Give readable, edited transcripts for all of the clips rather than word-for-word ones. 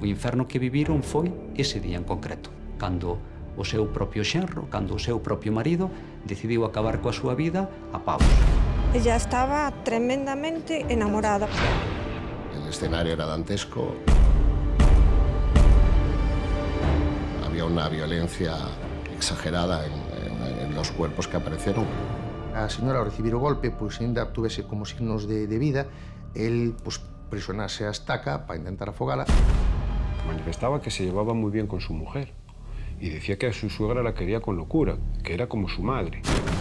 O inferno que viviron foi ese día en concreto, cando o seu propio xenro, cando o seu propio marido decidiu acabar coa súa vida a pavos. Ella estaba tremendamente enamorada. El escenario era dantesco. Había una violencia exagerada en los cuerpos que aparecieron. A señora, ao recibir o golpe, pois ainda tuvese como signos de vida, el presionase a estaca para intentar afogala. Manifestaba que se llevaba muy bien con su mujer y decía que a su suegra la quería con locura, que era como su madre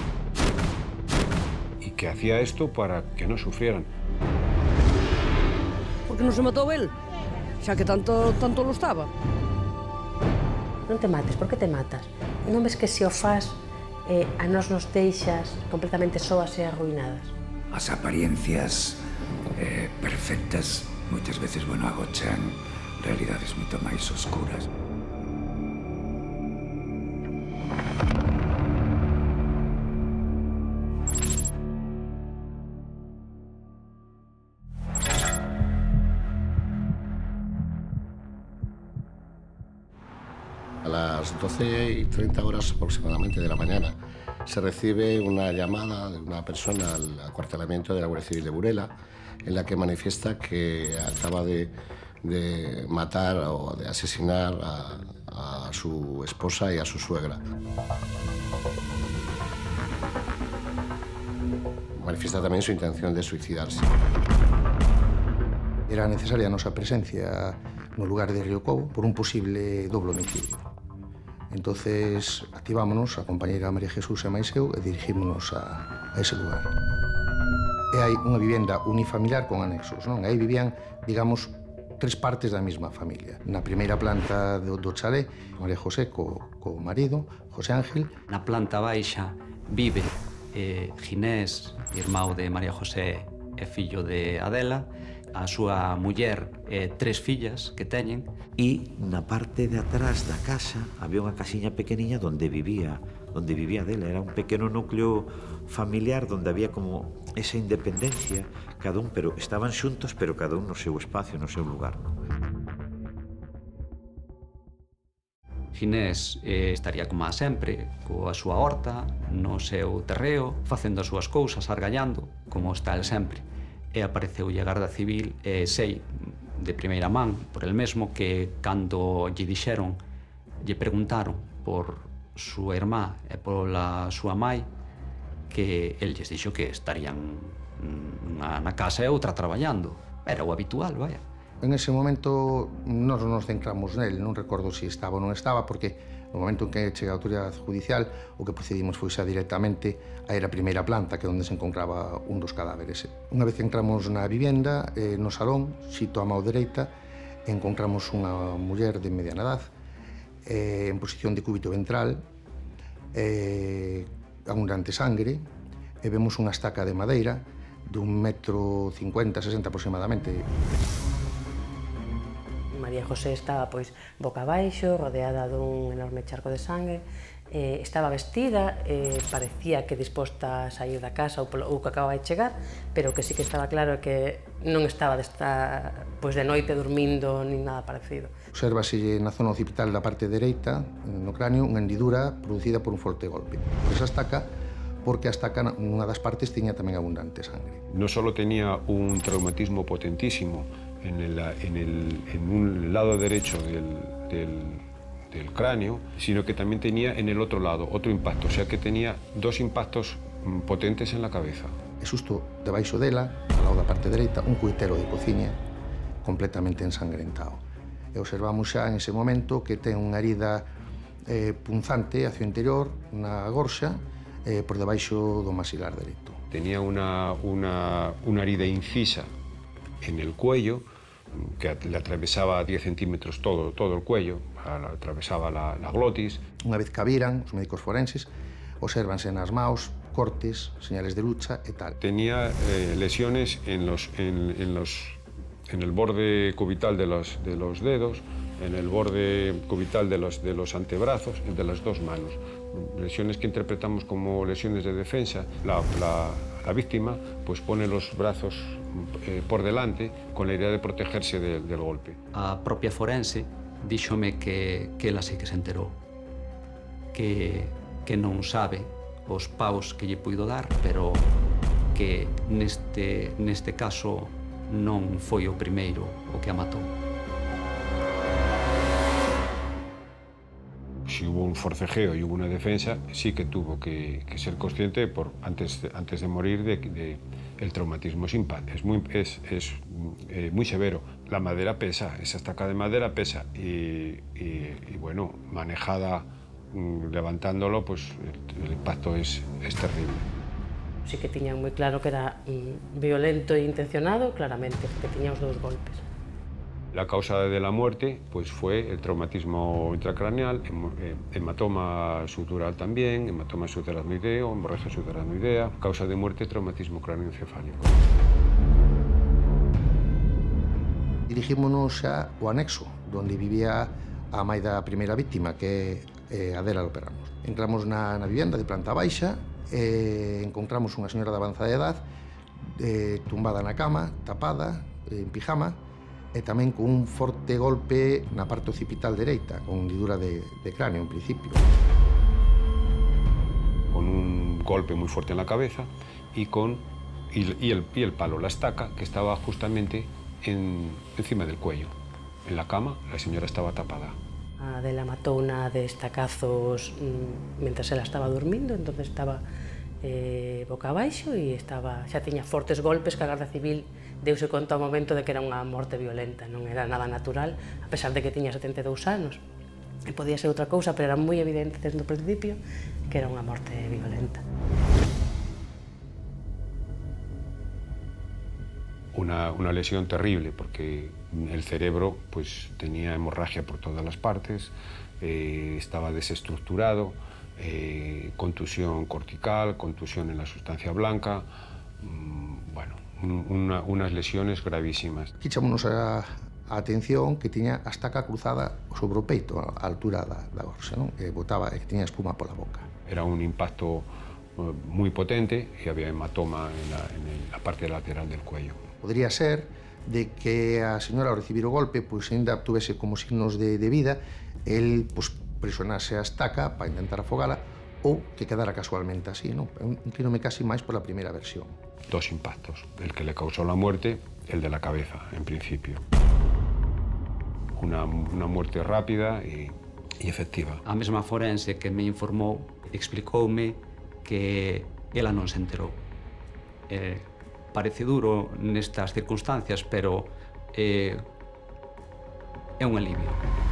y que hacía esto para que no sufrieran. ¿Por qué no se matou él? Xa que tanto lo estaba. Non te mates, por que te matas? Non ves que se o fas a nós nos deixas completamente soas e arruinadas? As apariencias perfectas moitas veces, agochan realidades moito máis oscuras. A las 12:30 aproximadamente de la mañana se recibe una llamada de una persona al acuartelamiento de la Guardia Civil de Burela en la que manifiesta que acaba de matar o de asesinar a su esposa y a su suegra. Manifiesta también su intención de suicidarse. Era necesaria a nosa presencia no lugar de Río Cobo por un posible doble homicidio. Entonces activámonos, a compañeira María Jesús e máis eu, e dirigímonos a ese lugar. E hai unha vivenda unifamiliar con anexos, non? Aí vivían, digamos, tres partes da mesma familia. Na primeira planta do chalé, María José co marido, José Ángel. Na planta baixa vive Ginés, irmão de María José e fillo de Adela, a súa muller e tres fillas que teñen. E na parte de atrás da casa había unha casiña pequeniña onde vivía Adela. Era un pequeno núcleo familiar onde había como esa independencia, cada un, pero estaban xuntos, pero cada un no seu espacio, no seu lugar. Ginés estaría como a sempre, coa súa horta, no seu terreo, facendo as súas cousas, argallando, como está el sempre. E apareceulle a Garda Civil e sei de primeira man por el mesmo que cando lle dixeron, lle preguntaron por súa irmá e pola súa mai, que el lles dixo que estarían na casa e outra traballando. Era o habitual, vaya. En ese momento nós nos centramos nel, non recordo se estaba ou non estaba, porque no momento en que chega a autoridade judicial o que procedimos foi xa directamente a ir a primeira planta, que é onde se encontraba un dos cadáveres. Unha vez que entramos na vivenda, no salón, xito a mão dereita, encontramos unha muller de mediana edad, en posición de cúbito ventral, abundante sangre, e vemos unha estaca de madeira de 1,50 m, 60 aproximadamente. María José estaba boca abaixo, rodeada dun enorme charco de sangue, estaba vestida, parecía que disposta a sair da casa ou que acababa de chegar, pero que sí que estaba claro que non estaba de noite dormindo nin nada parecido. Obsérvase na zona occipital da parte dereita, no cráneo, unha hendidura producida por un forte golpe. Por esa estaca, porque a estaca nunha das partes tiña tamén abundante sangre. No solo tenía un traumatismo potentísimo en un lado derecho del cráneo, sino que también tenía en el otro lado otro impacto, o sea que tenía dos impactos potentes en la cabeza. E xusto debaixo dela, ao lado da parte dereita, un coitero de cociña completamente ensangrentado. E observamos xa en ese momento que ten unha herida punzante hacia o interior, na gorxa, por debaixo do maxilar dereito. Tenía una herida incisa en el cuello, que le atravesaba 10 centímetros todo el cuello, atravesaba la glotis. Unha vez que a viran, os médicos forenses, obsérvanse nas maos, cortes, señales de lucha e tal. Tenía lesiones en el borde cubital de los dedos, en el borde cubital de los antebrazos y de las dos manos. Lesiones que interpretamos como lesiones de defensa. La la víctima pues pone los brazos por delante con la idea de protegerse del golpe. A propia forense díxome que ela sí que se enterou, que non sabe os paus que lle puido dar, pero que neste caso non foi o primeiro o que a matou. Si hubo un forcejeo y hubo una defensa, sí que tuvo que ser consciente antes de morir de que el traumatismo es muy severo. La madera pesa, esa estaca de madera pesa y bueno, manejada levantándolo, pues el impacto es terrible. Sí que tiñan moi claro que era violento e intencionado, claramente, porque tiña os dous golpes. La causa de la muerte pues, fue el traumatismo intracraneal, hematoma subdural también, hematoma subaracnoideo, hemorragia subaracnoidea, causa de muerte, traumatismo cráneoencefálico. Dirigímonos xa ao anexo, onde vivía a mãe da primeira víctima, que é Adela Loperramos. Entramos na vivenda de planta baixa e encontramos unha señora de avanzada edad tumbada na cama, tapada, en pijama, e tamén con un forte golpe na parte occipital dereita, con hendidura de cráneo, en principio. Con un golpe muy fuerte en la cabeza y el palo, la estaca, que estaba justamente encima del cuello. En la cama, la señora estaba tapada. A Adela matou-na de estacazos mientras ela estaba dormindo, entonces estaba boca abaixo e xa tiña fortes golpes que a Garda Civil deuse conta ao momento de que era unha morte violenta, non era nada natural, a pesar de que tiña 72 anos. E podía ser outra cousa, pero era moi evidente desde o principio que era unha morte violenta. Una lesión terrible, porque el cerebro pues, tenía hemorragia por todas las partes, estaba desestructurado, contusión cortical, contusión en la sustancia blanca, bueno, unas lesiones gravísimas. Aquí chámonos a atención que tiña a estaca cruzada sobre o peito, a altura da gorxa, non? Que botaba e que tiña espuma pola boca. Era un impacto muy potente y había hematoma en la parte lateral del cuello. Podría ser de que a señora ao recibir o golpe pois ainda tuvese como signos de vida, el pois, presionase a estaca para intentar afogala ou que quedara casualmente así, non? Inclínome casi máis pola primeira versión. Dos impactos, el que le causó la muerte, el de la cabeza, en principio. Una muerte rápida y efectiva. A mesma forense que me informou explicoume que ela non se enterou. Parece duro nestas circunstancias, pero é un alivio.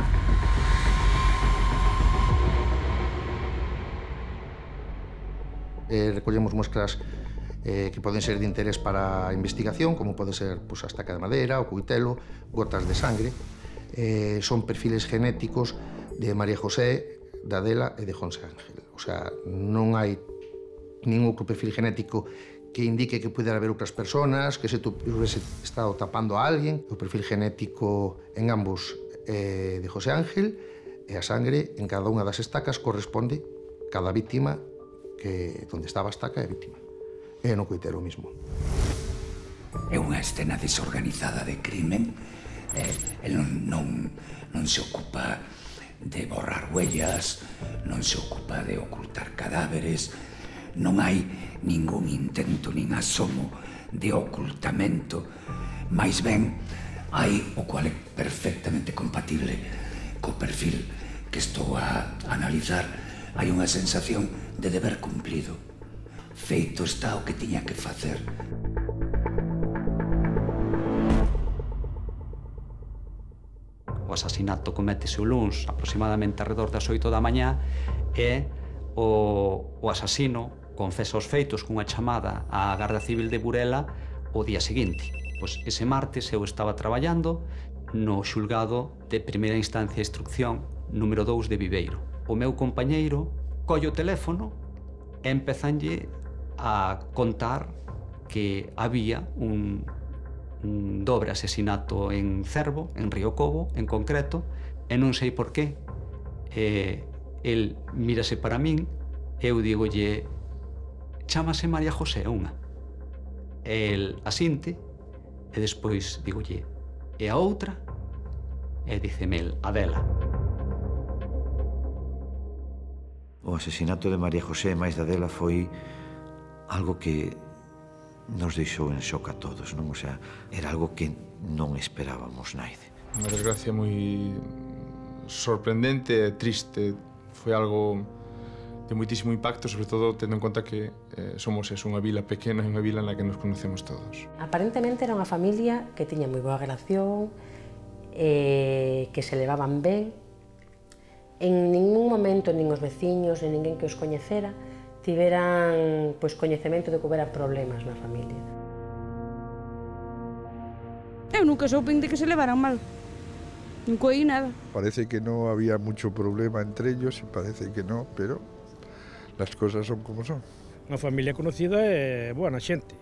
Recollemos muestras que poden ser de interés para a investigación, como pode ser a estaca de madera, o coitelo, gotas de sangre. Son perfiles genéticos de María José, de Adela e de José Ángel. O sea, non hai ningún outro perfil genético que indique que pudera haber outras personas, que se hubiese estado tapando a alguén. O perfil genético en ambos de José Ángel e a sangre en cada unha das estacas corresponde cada víctima que onde estaba a estaca e a víctima. É no coitero mismo. É unha escena desorganizada de crimen. El non se ocupa de borrar huellas, non se ocupa de ocultar cadáveres, non hai ningún intento nin asomo de ocultamento, máis ben hai o cual é perfectamente compatible co perfil que estou a analizar. Hai unha sensación de deber cumplido. Feito está o que tiña que facer. O asasinato cométese o luns, aproximadamente alrededor das 8 da mañá, e o asasino confesa os feitos cunha chamada á Garda Civil de Burela o día seguinte. Pois ese martes eu estaba traballando no xulgado de primeira instancia de instrucción número 2 de Viveiro. O meu compañeiro colle o teléfono e empezanlle a contar que había un dobre asesinato en Cervo, en Río Cobo, en concreto, e non sei por qué. El mírase para min, eu digolle, chámase María José unha. E el asinte, e despois digolle, e a outra? E diceme el, Adela. O asesinato de María José e máis de Adela foi algo que nos deixou en shock a todos, non? O sea, era algo que non esperábamos naide. Unha desgracia moi sorprendente e triste. Foi algo de moitísimo impacto, sobre todo tendo en conta que somos unha vila pequena e unha vila na que nos conocemos todos. Aparentemente era unha familia que tiña moi boa relación, que se levaban ben. En ningún momento, nin os veciños, nin ninguén que os coñecera, tiveran coñecemento de que houbera problemas na familia. Eu nunca soupín de que se levaran mal. Nunca oí nada. Parece que no había mucho problema entre ellos y parece que no, pero las cosas son como son. Unha familia conocida e boa na xente.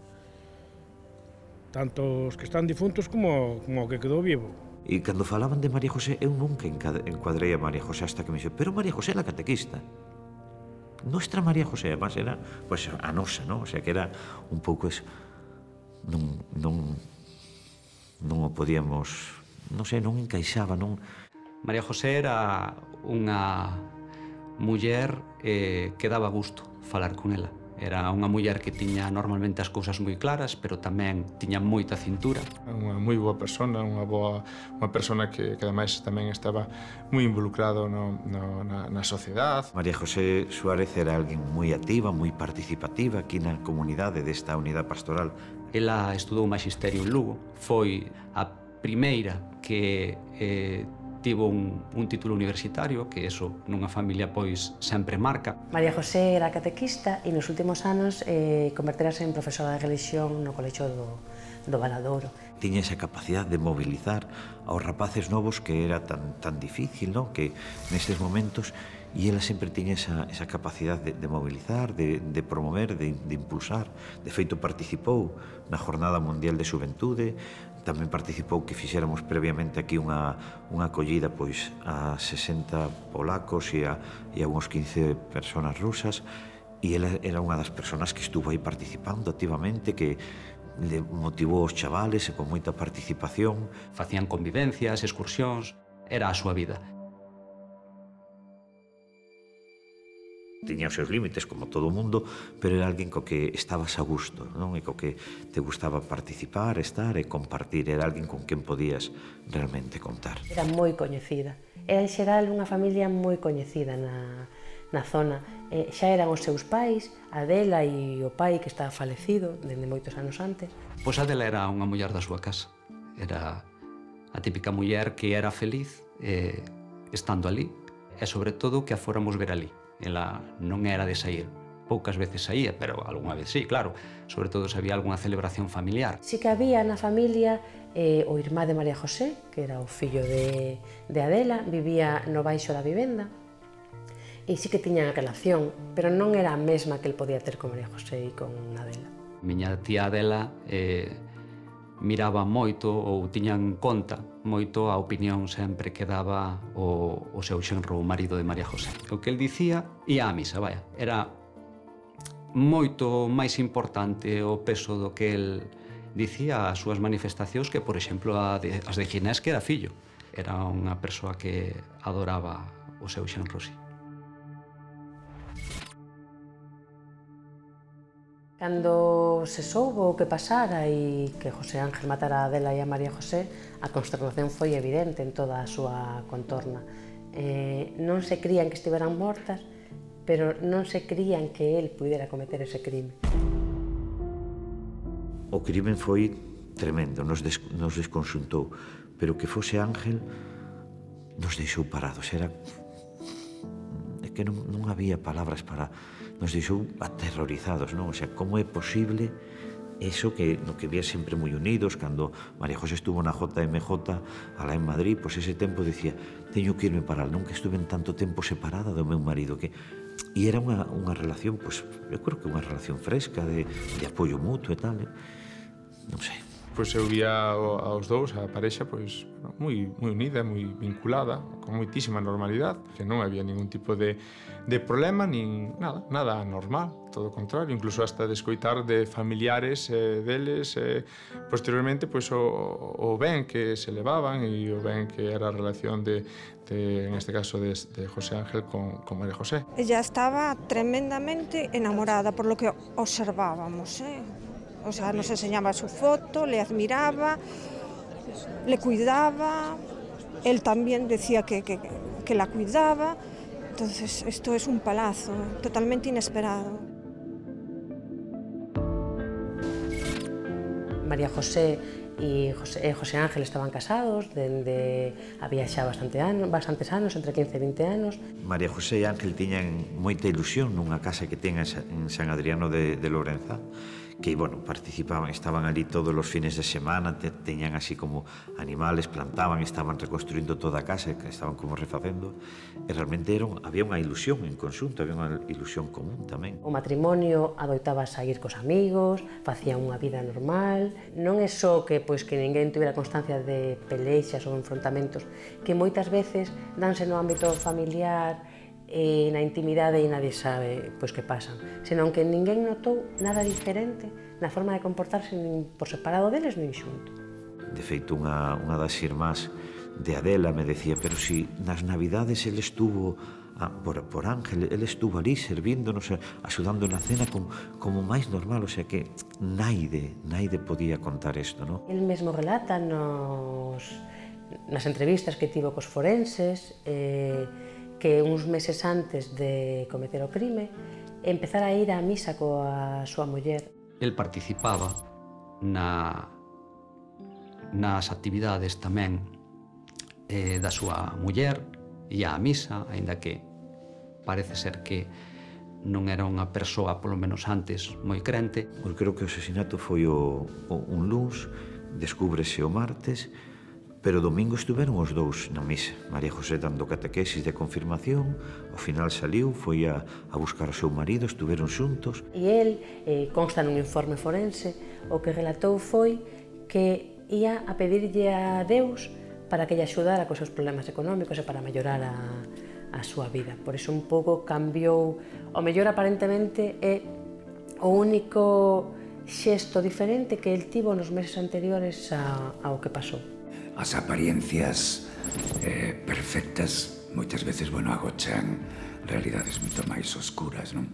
Tanto os que están difuntos como o que quedou vivo. E cando falaban de María José, eu nunca encuadrei a María José hasta que me dixo, pero María José é la catequista. Nuestra María José, además, era pues, a nosa, ¿no? O sea, que era un pouco eso. Non o podíamos, non sei, non encaixaba, non... María José era unha muller que daba gusto falar con ela. Era unha muller que tiña normalmente as cousas moi claras, pero tamén tiña moita cintura. Unha moi boa persona, unha persona que ademais tamén estaba moi involucrado na sociedade. María José Suárez era alguén moi activa, moi participativa aquí na comunidade desta unidade pastoral. Ela estudou magisterio en Lugo, foi a primeira que tivo un título universitario, que eso nunha familia pois sempre marca. María José era catequista e nos últimos anos converterase en profesora de religión no colexio do Valadouro. Tiña esa capacidade de mobilizar aos rapaces novos que era tan difícil, ¿no? Que nestes momentos, e ela sempre tiña esa capacidade de mobilizar, de promover, de impulsar. De feito, participou na Jornada Mundial de Xuventude, tamén participou que fixéramos previamente aquí unha acollida pois a 60 polacos e a uns 15 personas rusas, e ela era unha das persoas que estuvo aí participando activamente, que le motivou os chavales e con moita participación. Facían convivencias, excursións, era a súa vida. Tiña os seus límites, como todo o mundo, pero era alguén co que estabas a gusto, non? E co que te gustaba participar, estar e compartir. Era alguén con quen podías realmente contar. Era moi coñecida. Era, en xeral, unha familia moi coñecida na zona. Xa eran os seus pais, Adela e o pai que estaba falecido dende moitos anos antes. Pois Adela era unha muller da súa casa. Era a típica muller que era feliz estando ali, e sobre todo que a fóramos ver ali. Ela non era de sair. Poucas veces saía, pero algunha vez sí, claro. Sobre todo se había algunha celebración familiar. Sí que había na familia o irmá de María José, que era o fillo de Adela, vivía no baixo da vivenda, e sí que tiñan relación, pero non era a mesma que el podía ter con María José e con Adela. Miña tía Adela miraba moito ou tiña en conta moito a opinión sempre que daba o seu xenro, o marido de María José. O que el dicía ia á misa, vaya. Era moito máis importante o peso do que el dicía as súas manifestacións que, por exemplo, as de Ginés, que era fillo. Era unha persoa que adoraba o seu xenro, sí. Cando se soubo o que pasara e que José Ángel matara a Adela e a María José, a consternación foi evidente en toda a súa contorna. Non se crían que estiveran mortas, pero non se crían que el pudera cometer ese crime. O crimen foi tremendo, nos desconxuntou, pero que fose Ángel nos deixou parados. Era que non había palabras para... Nos deixou aterrorizados, non? O sea, como é posible eso que no que vía sempre moi unidos, cando María José estuvo na JMJ alá en Madrid, pois ese tempo decía, teño que irme para lá, nunca estuve en tanto tempo separada do meu marido, que... E era unha relación, pois, eu creo que unha relación fresca, de apoio mutuo e tal, non sei, pois eu vía aos dous, a parexa, pois, moi unida, moi vinculada, con moitísima normalidade, que non había ningún tipo de problema, nin nada anormal, todo o contrario, incluso hasta de escoitar de familiares deles, posteriormente, pois, o ben que se levaban e o ben que era a relación en este caso de José Ángel con María José. Ella estaba tremendamente enamorada por lo que observábamos, O sea, nos enseñaba su foto, le admiraba, le cuidaba, él también decía que la cuidaba. Entonces, esto es un palazo totalmente inesperado. María José e José Ángel estaban casados dende había xa bastantes anos, entre 15 e 20 anos. María José e Ángel tiñan moita ilusión nunha casa que ten en San Adriano de Lorenza, que, bueno, participaban, estaban ali todos os fines de semana, teñan así como animales, plantaban, estaban reconstruindo toda a casa, que estaban como refacendo, e realmente había unha ilusión en conxunto, había unha ilusión común tamén. O matrimonio adoitaba sair cos amigos, facían unha vida normal, non é só que ninguén tivera constancia de pelexas ou enfrontamentos, que moitas veces danse no ámbito familiar, na intimidade e nadie sabe que pasan, senón que ninguén notou nada diferente na forma de comportarse nin por separado deles nin xunto. De feito, unha das irmás de Adela me decía, pero si nas Navidades ele estuvo por Ángel, ele estuvo ali servíndonos, axudando na cena como máis normal, o sea que naide podía contar isto, non? El mesmo relata nas entrevistas que tivo cos forenses que uns meses antes de cometer o crime empezara a ir á misa coa súa muller. El participaba nas actividades tamén da súa muller, ia á misa, aínda que parece ser que non era unha persoa, polo menos antes, moi crente. Eu creo que o asesinato foi un luns, descúbrese o martes, pero o domingo estuveron os dous na misa. María José dando catequesis de confirmación, ao final saliu, foi a buscar o seu marido, estuveron xuntos. E el, consta nun informe forense, o que relatou foi que ia a pedirlle a Deus para que lle axudara cos seus problemas económicos e para mellorar a súa vida. Por iso un pouco cambiou, o mellor aparentemente é o único xesto diferente que el tivo nos meses anteriores ao que pasou. As apariencias perfectas moitas veces, agochan realidades moito máis oscuras, non?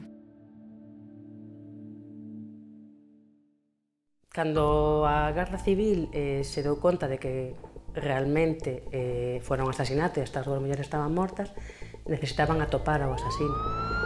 Cando a Garda Civil se deu conta de que realmente fora un asasinato e estas dúas mulleres estaban mortas, necesitaban atopar ao asasino.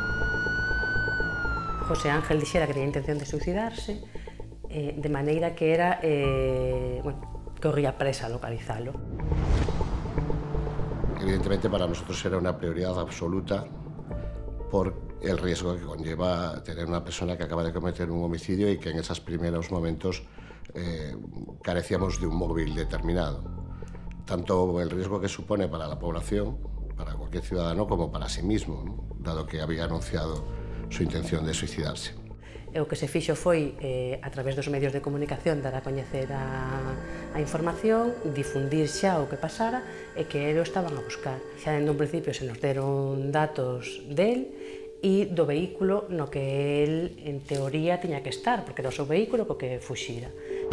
José Ángel dixera que tenía intención de suicidarse, de maneira que era, corría presa a localizalo. Evidentemente para nosotros era una prioridad absoluta por el riesgo que conlleva tener una persona que acaba de cometer un homicidio y que en esos primeros momentos carecíamos de un móvil determinado. Tanto el riesgo que supone para la población, para cualquier ciudadano, como para sí mismo, ¿no? Dado que había anunciado su intención de suicidarse. O que se fixo foi, a través dos medios de comunicación, dar a coñecer a información, difundir xa o que pasara e que eles estaban a buscar. Xa dende un principio se nos deron datos del e do vehículo no que el, en teoría, tiña que estar, porque era o seu vehículo co que fuxira.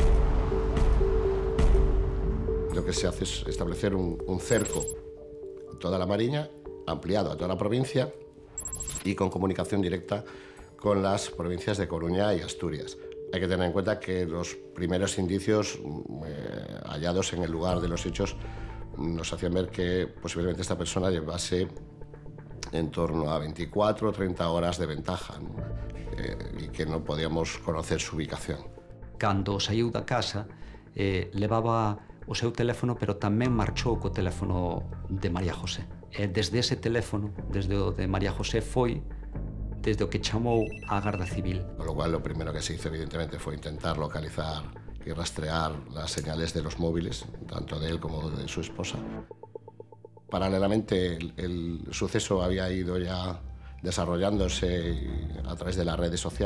Lo que se hace es establecer un cerco en toda la Mariña, ampliado a toda la provincia y con comunicación directa con las provincias de Coruña y Asturias. Hay que tener en cuenta que los primeros indicios hallados en el lugar de los hechos nos hacían ver que posiblemente esta persona llevase en torno a 24 o 30 horas de ventaja, ¿no? Y que no podíamos conocer su ubicación. Cando saiu da casa, levaba o seu teléfono, pero tamén marchou co teléfono de María José. Desde ese teléfono, desde o de María José, foi desde o que chamou a Garda Civil. Con lo cual, lo primero que se hizo, evidentemente, fue intentar localizar y rastrear las señales de los móviles, tanto de él como de su esposa. Paralelamente, el suceso había ido ya desarrollándose a través de las redes sociales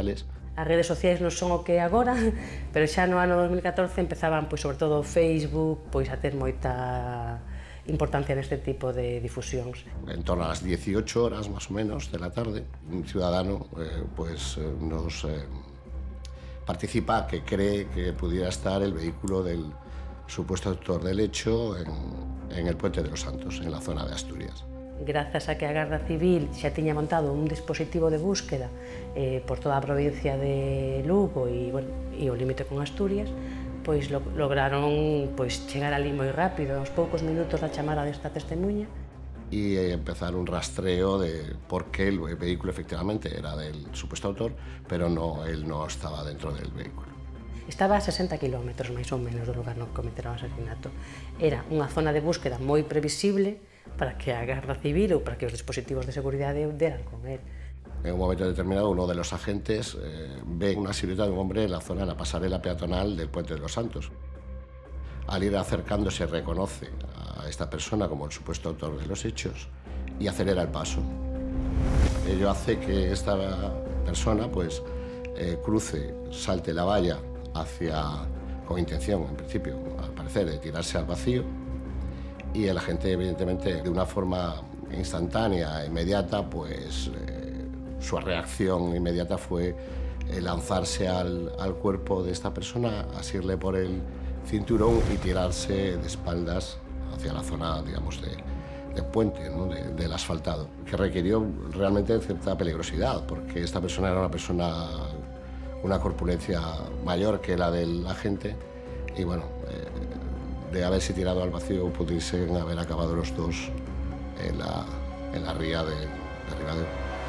As redes sociais non son o que é agora, pero xa no ano 2014 empezaban, pois, sobre todo, o Facebook, pois, a ter moita importancia neste tipo de difusións. En torno a las 18 horas, más o menos, de la tarde, un ciudadano nos participa que cree que pudiera estar el vehículo del supuesto autor del hecho en el Puente de los Santos, en la zona de Asturias. Grazas a que a Garda Civil xa tiña montado un dispositivo de búsqueda por toda a provincia de Lugo e o límite con Asturias, pois lograron chegar ali moi rápido, aos poucos minutos da chamada desta testemunha. Y empezar un rastreo de por qué el vehículo efectivamente era del supuesto autor, pero él no estaba dentro del vehículo. Estaba a 60 kilómetros, máis ou menos, do lugar no que cometeron o asesinato. Era unha zona de búsqueda moi previsible para que a Garda Civil ou para que os dispositivos de seguridade deran con él. En un momento determinado, uno de los agentes ve una silueta de un hombre en la zona de la pasarela peatonal del Puente de los Santos. Al ir acercándose, reconoce a esta persona como el supuesto autor de los hechos y acelera el paso. Ello hace que esta persona cruce, salte la valla con intención, en principio, al parecer, de tirarse al vacío, y el agente, evidentemente, de una forma instantánea, inmediata, su reacción inmediata fue lanzarse al cuerpo de esta persona, asirle por el cinturón y tirarse de espaldas hacia la zona, digamos, de puente, ¿no? del asfaltado, que requirió realmente cierta peligrosidad, porque esta persona era una corpulencia mayor que la del agente, y bueno, de haberse tirado al vacío pudiesen haber acabado los dos en la ría de Ribadeo.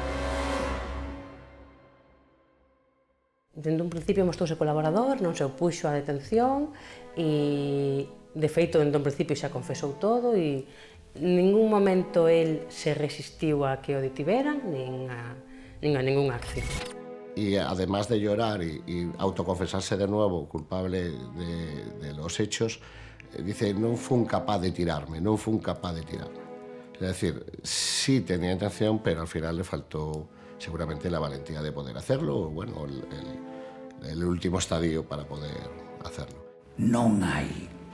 Dende un principio mostouse colaborador, non se opuxo á detención e, de feito, dende un principio xa confesou todo e en ningún momento el se resistiu a que o detiveran nin a ninguna acción. Y además de llorar y autoconfesarse de nuevo culpable de los hechos, dice, non fun capaz de tirarme, non fun capaz de tirarme. Es decir, sí tenía intención, pero al final le faltó seguramente la valentía de poder hacerlo, o bueno, el último estadio para poder hacerlo. Non hai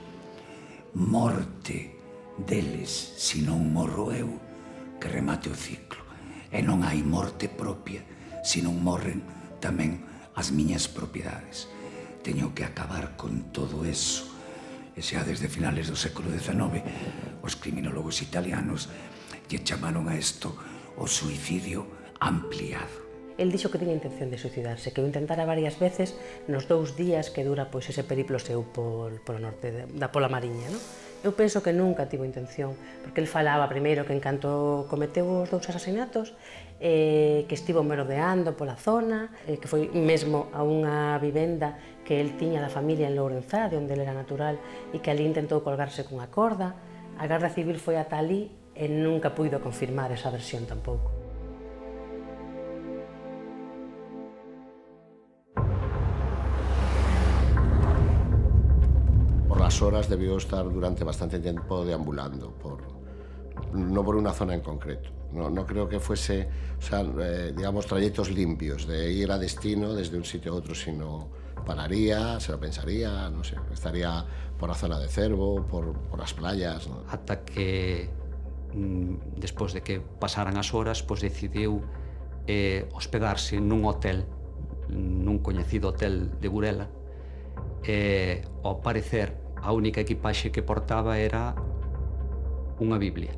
morte deles, senón morro eu, que remate o ciclo. E non hai morte propia, senón morren tamén as miñas propiedades. Teño que acabar con todo eso. E xa desde finales do século XIX, os criminólogos italianos lle chamaron a isto o suicidio ampliado. El dixo que tiña intención de suicidarse, que o intentara varias veces nos 2 días que dura ese periplo seu polo norte, pola Mariña, non? Eu penso que nunca tivo intención, porque el falaba primeiro que en canto cometeu os 2 asasinatos, que estivo merodeando pola zona, que foi mesmo a unha vivenda que el tiña da familia en Lourenzade, onde ele era natural, e que ali intentou colgarse cunha corda. A Garda Civil foi ata ali e nunca puido confirmar esa versión tampouco. Las horas debió estar durante bastante tiempo deambulando, no por una zona en concreto. No creo que fuese, digamos, trayectos limpios de ir a destino desde un sitio a otro, sino pararía, se lo pensaría, no sé, estaría por la zona de Cervo, por las playas, ¿no? Ata que, despois de que pasaran as horas, pois decidiu hospedarse nun hotel, nun coñecido hotel de Burela, e, ao parecer, a única equipaxe que portaba era unha Biblia.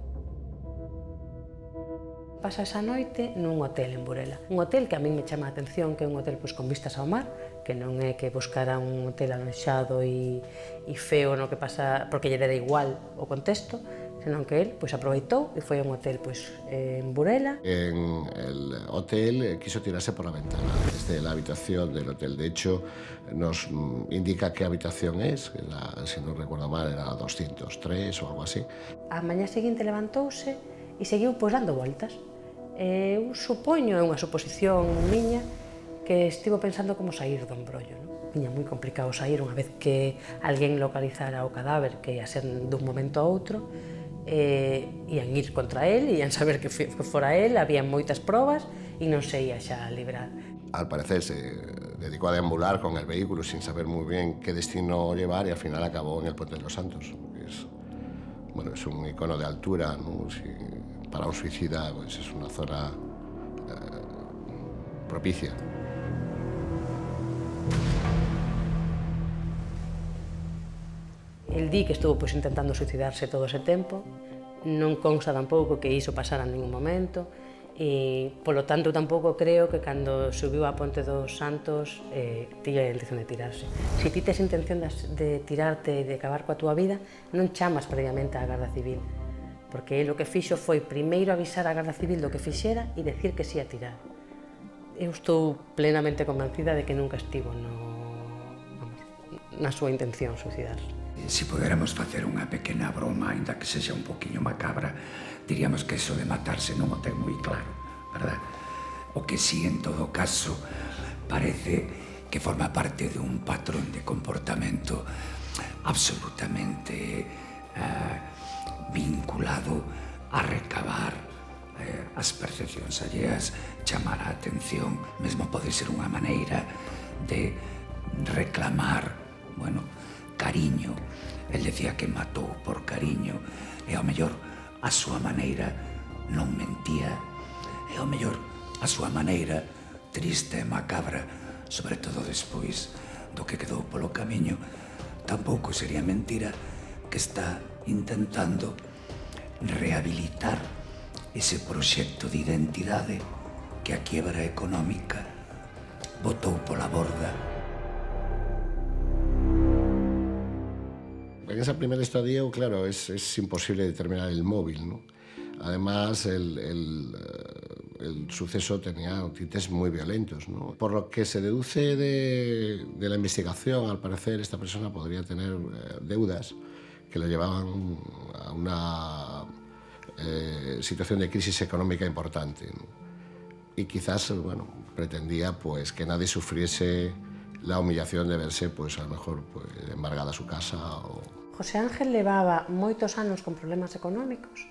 Pasa esa noite nun hotel en Burela. Un hotel que a min me chama a atención, que é un hotel con vistas ao mar, que non é que buscara un hotel alonxado e feo no que pasa, porque lle dera igual o contexto, senón que él aproveitou e foi a un hotel en Burela. En el hotel quiso tirarse por la ventana desde la habitación del hotel. De hecho, nos indica qué habitación es, si no recuerdo mal era 203 o algo así. A mañá seguinte levantouse e seguiu dando voltas. Eu supoño, é unha suposición miña, que estivo pensando como sair do embrollo. Tiña moi complicado sair unha vez que alguén localizara o cadáver, que ia ser dun momento a outro, ian ir contra él, ian saber que fora él, había moitas probas e non se ia xa librar. Al parecer se dedicó a deambular con el vehículo sin saber muy bien qué destino llevar y al final acabó en el Puente de los Santos, que es, bueno, es un icono de altura, ¿no? Para un suicida pues es una zona propicia. El di que estuvo pois, intentando suicidarse todo ese tempo, non consta tampouco que iso pasara en ningún momento, e, polo tanto, tampouco creo que cando subiu a Ponte dos Santos tiña a intención de tirarse. Se ti tes intención de tirarte e de acabar coa túa vida, non chamas previamente á Garda Civil, porque ele o que fixo foi primeiro avisar á Garda Civil do que fixera e decir que si a tirar. Eu estou plenamente convencida de que nunca estivo na súa intención suicidarse. Se puderamos facer unha pequena broma, ainda que sexa un poquinho macabra, diríamos que eso de matarse non o ten moi claro, verdad? O que sí, en todo caso, parece que forma parte dun patrón de comportamento absolutamente vinculado a recabar as percepcións alleas, chamar a atención, mesmo pode ser unha maneira de reclamar, bueno, cariño. El decía que matou por cariño e ao mellor a súa maneira non mentía e ao mellor a súa maneira triste e macabra, sobre todo despois do que quedou polo camiño, tampouco sería mentira que está intentando rehabilitar ese proxecto de identidade que a quiebra económica botou pola borda. En esa primera estadia, claro, es imposible determinar el móvil, ¿no? Además, el suceso tenía tintes muy violentos, ¿no? Por lo que se deduce de la investigación, al parecer, esta persona podría tener deudas que le llevaban a una situación de crisis económica importante, ¿no? Y quizás, bueno, pretendía pues, que nadie sufriese la humillación de verse, pues, a lo mejor pues, embargada su casa o... José Ángel levaba moitos anos con problemas económicos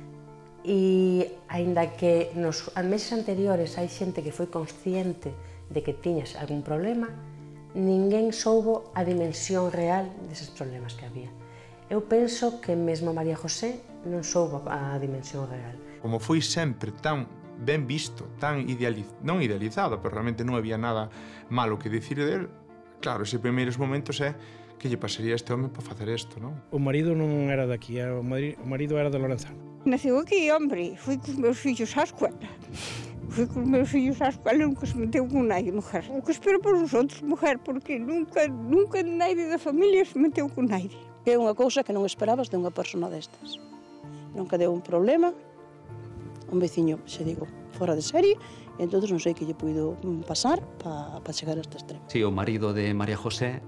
e, aínda que nos meses anteriores hai xente que foi consciente de que tiñas algún problema, ninguén soubo a dimensión real deses problemas que había. Eu penso que mesmo María José non soubo a dimensión real. Como foi sempre tan ben visto, tan non idealizado, pero realmente non había nada malo que dicir del, claro, ese primeiros momentos é que lle pasaría a este home para facer isto, non? O marido non era daqui, o marido era de Lorenzano. Naceu aquí, hombre, fui cos meus fillos á escuela. Fui cos meus fillos á escuela e nunca se meteu con nadie, mujer. O que espero por os outros, mujer, porque nunca nadie da familia se meteu con nadie. É unha cousa que non esperabas de unha persona destas. Nunca deu un problema, un veciño, se digo, fora de serie, e entón non sei que lle puido pasar para chegar a este extremo. Sí, o marido de María José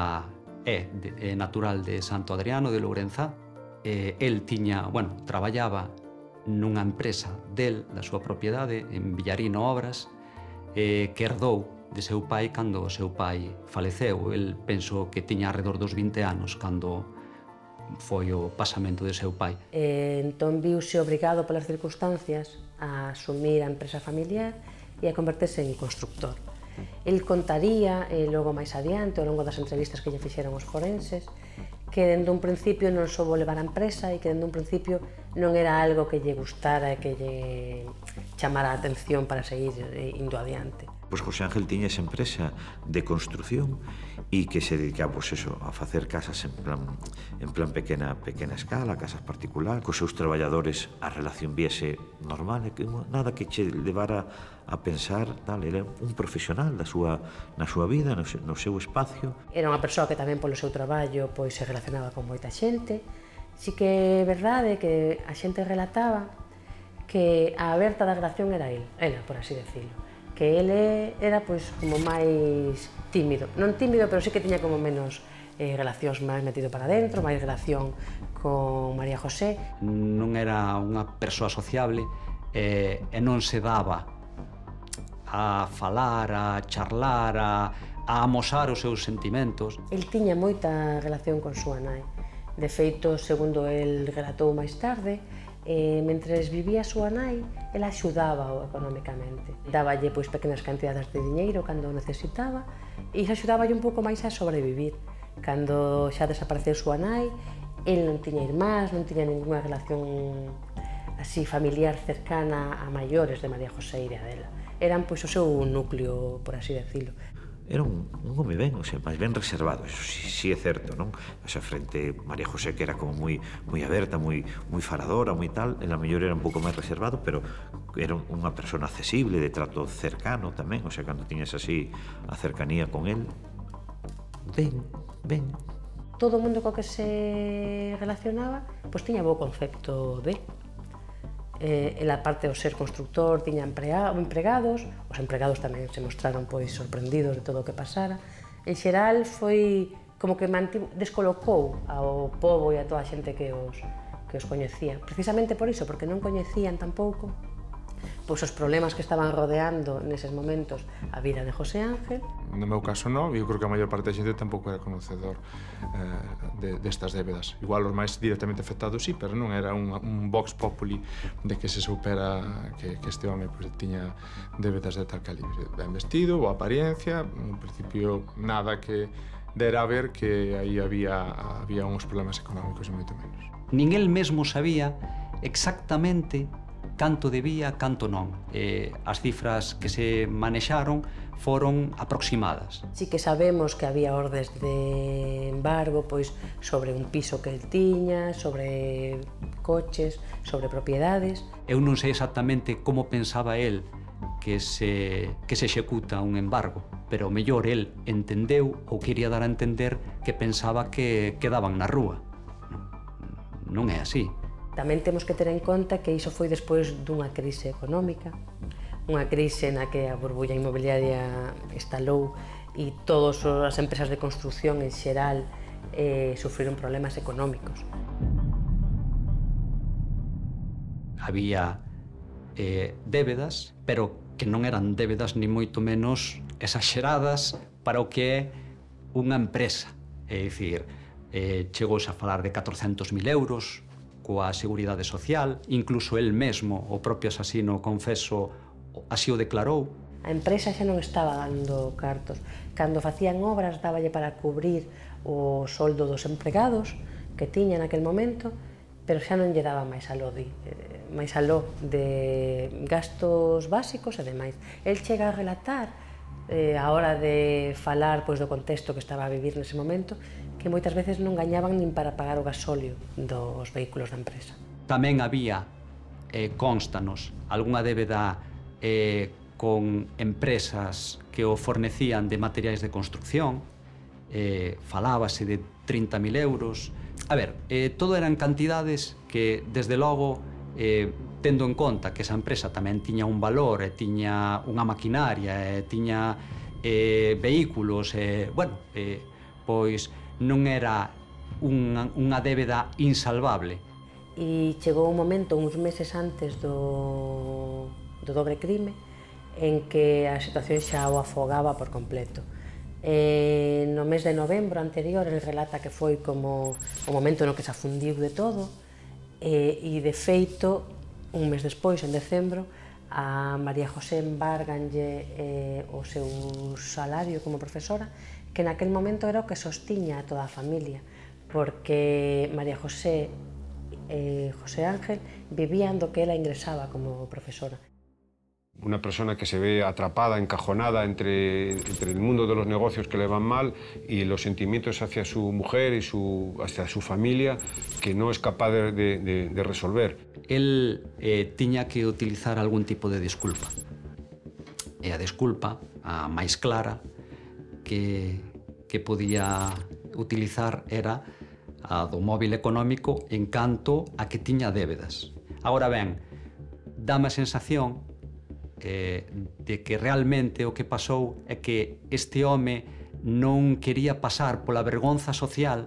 é natural de Santo Adriano de Lourenza. El tiña, bueno, traballaba nunha empresa da súa propiedade en Villarino Obras, que herdou de seu pai cando o seu pai faleceu. El penso que tiña alrededor dos 20 anos cando foi o pasamento de seu pai. Entón viuse obrigado polas circunstancias a asumir a empresa familiar e a converterse en constructor. El contaría, logo máis adiante, ao longo das entrevistas que lle fixeron os forenses, que dende un principio non soubo levar a empresa e que dende un principio non era algo que lle gustara e que lle chamara a atención para seguir indo adiante. Pois José Ángel tiña esa empresa de construción e que se dedicaba pues eso, a facer casas en plan pequena escala, casas particulares, cos seus traballadores a relación viese normal, que nada que che levara a pensar, tal, era un profesional na súa vida, no seu espacio. Era unha persoa que tamén polo seu traballo pois se relacionaba con moita xente. Si que é verdade que a xente relataba que a aberta da relación era ela, por así decirlo. Que ele era pois como máis tímido, non tímido, pero sí que tiña como menos relacións máis metido para dentro, máis relación con María José. Non era unha persoa sociable e non se daba a falar, a charlar, a amosar os seus sentimentos. El tiña moita relación con súa nai. De feito, segundo el relatou máis tarde, Mentres vivía a súa nai, ela axudaba económicamente. Dáballe pois pequenas cantidades de diñeiro cando necesitaba e iso axudáballe un pouco máis a sobrevivir. Cando xa desapareceu súa nai, el non tiña irmás, non tiña ninguna relación así familiar cercana a maiores de María José e de Adela. Eran pois o seu núcleo, por así decirlo. Era un home ben, o sea, máis ben reservado, eso sí é certo, non? O sea, frente a María José, que era como moi aberta, moi faladora, moi tal, ela mellor era un pouco máis reservado, pero era unha persona accesible, de trato cercano tamén, o sea, cando tiñas así a cercanía con el, ben. Todo o mundo co que se relacionaba, pois tiña bo concepto de. En la parte do ser constructor tiña empregados, os empregados tamén se mostraron pois sorprendidos de todo o que pasara. En xeral foi como que descolocou ao pobo e a toda a xente que os coñecía. Precisamente por iso, porque non coñecían tampouco pois os problemas que estaban rodeando neses momentos a vida de José Ángel. No meu caso non, eu creo que a maior parte da xente tampouco era conocedor destas débedas. Igual os máis directamente afectados sí, pero non era un vox populi de que se supera que este home tiña débedas de tal calibre. Ben vestido, boa apariencia, en principio nada que dera a ver que aí había uns problemas económicos e moito menos. Nin el mesmo sabía exactamente canto debía, canto non. As cifras que se manexaron foron aproximadas. Sí que sabemos que había ordes de embargo pois sobre un piso que el tiña, sobre coches, sobre propiedades. Eu non sei exactamente como pensaba el que se executa un embargo, pero mellor el entendeu ou quería dar a entender que pensaba que quedaban na rúa. Non é así. Tamén temos que ter en conta que iso foi despois dunha crise económica, unha crise na que a burbulla inmobiliaria estalou e todas as empresas de construción en xeral sufriron problemas económicos. Había débedas, pero que non eran débedas ni moito menos exageradas para o que é unha empresa. É dicir, chegouse a falar de 400.000 euros, coa Seguridade Social, incluso el mesmo, o propio asasino confeso, así o declarou. A empresa xa non estaba dando cartos. Cando facían obras, dáballe para cubrir o soldo dos empregados que tiña naquel momento, pero xa non lle daba máis aló de gastos básicos e demais. El chega a relatar, a hora de falar do contexto que estaba a vivir nese momento, que moitas veces non gañaban nin para pagar o gasóleo dos vehículos da empresa. Tamén había, constanos, algunha débeda con empresas que o fornecían de materiais de construcción, falábase de 30.000 euros. A ver, todo eran cantidades que, desde logo, tendo en conta que esa empresa tamén tiña un valor, tiña unha maquinaria, tiña vehículos, pois non era unha débeda insalvable. E chegou un momento, uns meses antes do dobre crime, en que a situación xa o afogaba por completo. No mes de novembro anterior, el relata que foi como o momento no que se afundiu de todo, e de feito, un mes despois, en decembro, a María José embarganlle o seu salario como profesora, que naquel momento era o que sostiña a toda a familia, porque María José e José Ángel vivían do que ela ingresaba como profesora. Una persona que se ve atrapada, encajonada entre el mundo de los negocios que le van mal y los sentimientos hacia su mujer y hacia su familia que no es capaz de resolver. Él tiña que utilizar algún tipo de disculpa. E a disculpa, a máis clara, que podía utilizar era a do móvil económico en canto a que tiña débedas. Agora ben, dáme a sensación de que realmente o que pasou é que este home non quería pasar pola vergonza social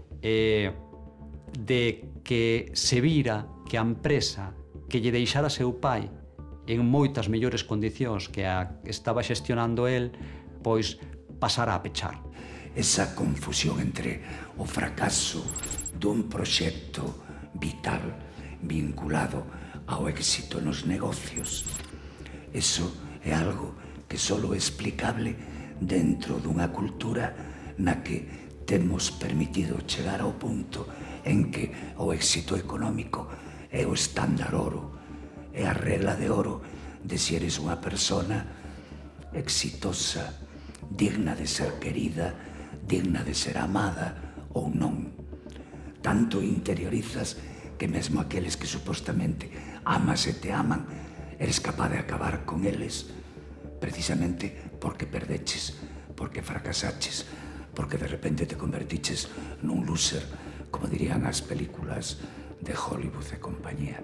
de que se vira que a empresa que lle deixara seu pai en moitas mellores condicións que a estaba xestionando el, pois pasara a pechar. Esa confusión entre o fracaso dun proxecto vital vinculado ao éxito nos negocios. Eso é algo que só é explicable dentro dunha cultura na que temos permitido chegar ao punto en que o éxito económico é o estándar oro, é a regla de oro de si eres unha persona exitosa, digna de ser querida, digna de ser amada ou non. Tanto interiorizas que mesmo aqueles que supostamente amas e te aman, eres capaz de acabar con eles precisamente porque perdeches, porque fracasaches, porque de repente te convertiches nun loser, como dirían as películas de Hollywood e compañía.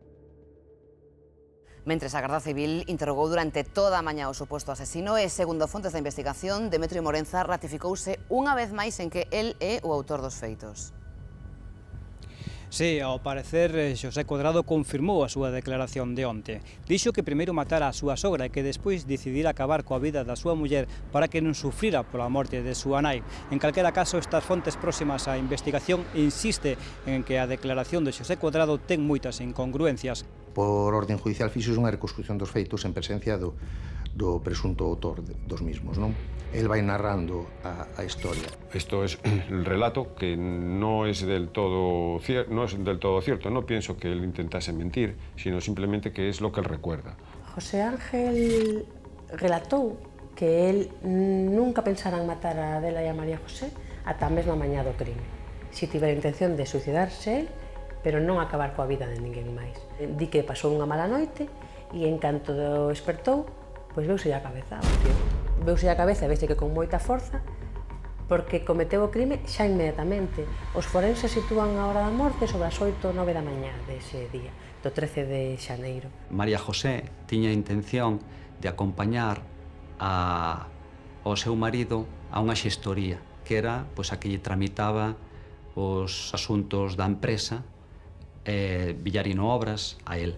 Mentres a Garda Civil interrogou durante toda a mañá o suposto asesino e, segundo fontes da investigación, Demetrio Morenza ratificouse unha vez máis en que el é o autor dos feitos. Sí, ao parecer, Xosé Cuadrado confirmou a súa declaración de onte. Dixo que primeiro matara a súa sogra e que despois decidira acabar coa vida da súa muller para que non sufrira pola morte de súa nai. En calquera caso, estas fontes próximas á investigación insiste en que a declaración de Xosé Cuadrado ten moitas incongruencias. Por orden judicial fixos unha reconstrucción dos feitos en presencia do presunto autor dos mismos, non? Él vai narrando a historia. Esto es el relato que no es del todo cierto. No pienso que él intentase mentir, sino simplemente que es lo que él recuerda. José Ángel relatou que él nunca pensara en matar a Adela e a María José ata a mesma mañá do crime. Si tivera intención de suicidarse él, pero non acabar coa vida de ninguén máis. Di que pasou unha mala noite e en canto despertou, pois veuse a cabeza, veuse a cabeza e vese que con moita forza, porque cometeu o crime xa inmediatamente. Os forenses sitúan a hora da morte sobre as 8 ou 9 da mañá dese día, do 13 de xaneiro. María José tiña a intención de acompañar ao seu marido a unha xestoría, que era a que lle tramitaba os asuntos da empresa Villarino Obras a él.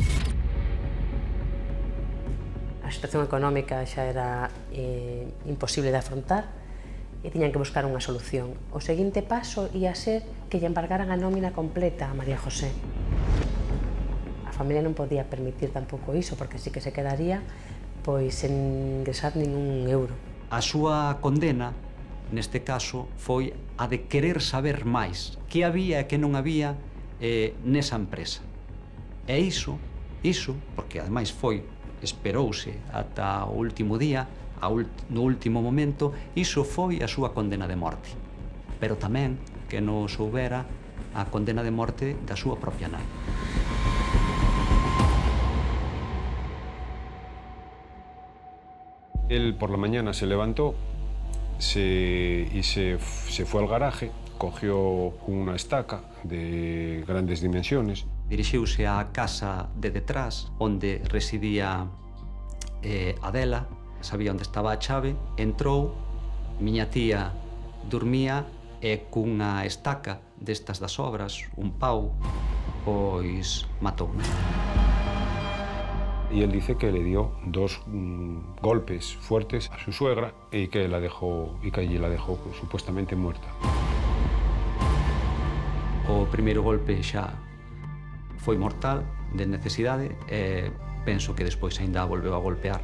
A situación económica xa era imposible de afrontar e tiñan que buscar unha solución. O seguinte paso ia ser que lle embargaran a nómina completa a María José. A familia non podía permitir tampouco iso, porque sí que se quedaría sen ingresar ningún euro. A súa condena, neste caso, foi a de querer saber máis que había e que non había nesa empresa. E iso, porque ademais esperouse ata o último día, no último momento, iso foi a súa condena de morte. Pero tamén que non soubera a condena de morte da súa propia nai. Él por la mañana se levantó y se fue al garaje, cogió una estaca de grandes dimensiones. Dirixiuse á casa de detrás, onde residía Adela, sabía onde estaba a chave, entrou, miña tía dormía e cunha estaca destas das obras, un pau, pois matou. Y él dice que le dio 2 golpes fuertes a su suegra y que la dejó supuestamente muerta. O primeiro golpe xa foi mortal, de necesidade, e penso que despois aínda volveu a golpear.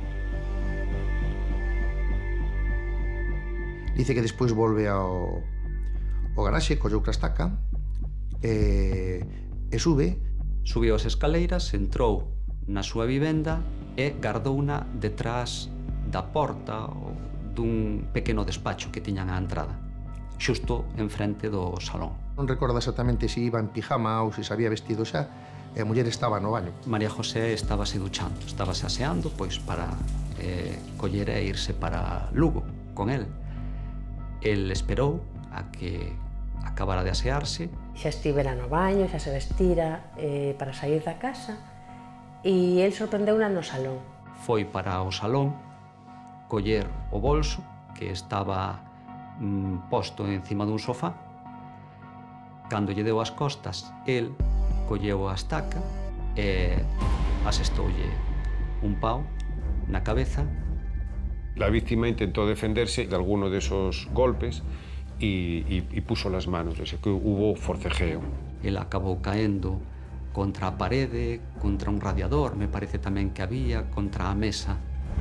Dice que despois volve ao garaxe, colle outra estaca e sube. Subiu as escaleiras, entrou na súa vivenda e gardouna detrás da porta dun pequeno despacho que tiñan á entrada, xusto enfrente do salón. Non recorda exactamente se iba en pijama ou se había vestido xa, e a muller estaba no baño. María José estábase duchando, estábase aseando pois para coller e irse para Lugo con el. El esperou a que acabara de asearse. Xa estivera no baño, xa se vestira para sair da casa e el sorprendeuna no salón. Foi para o salón coller o bolso que estaba posto encima dun sofá. Cando lle deu as costas, el colleu a estaca e asestoulle un pau na cabeza. La víctima intentó defenderse de alguno de esos golpes y puso las manos, o sea que hubo forcejeo. El acabou caendo contra a parede, contra un radiador, me parece tamén que había, contra a mesa.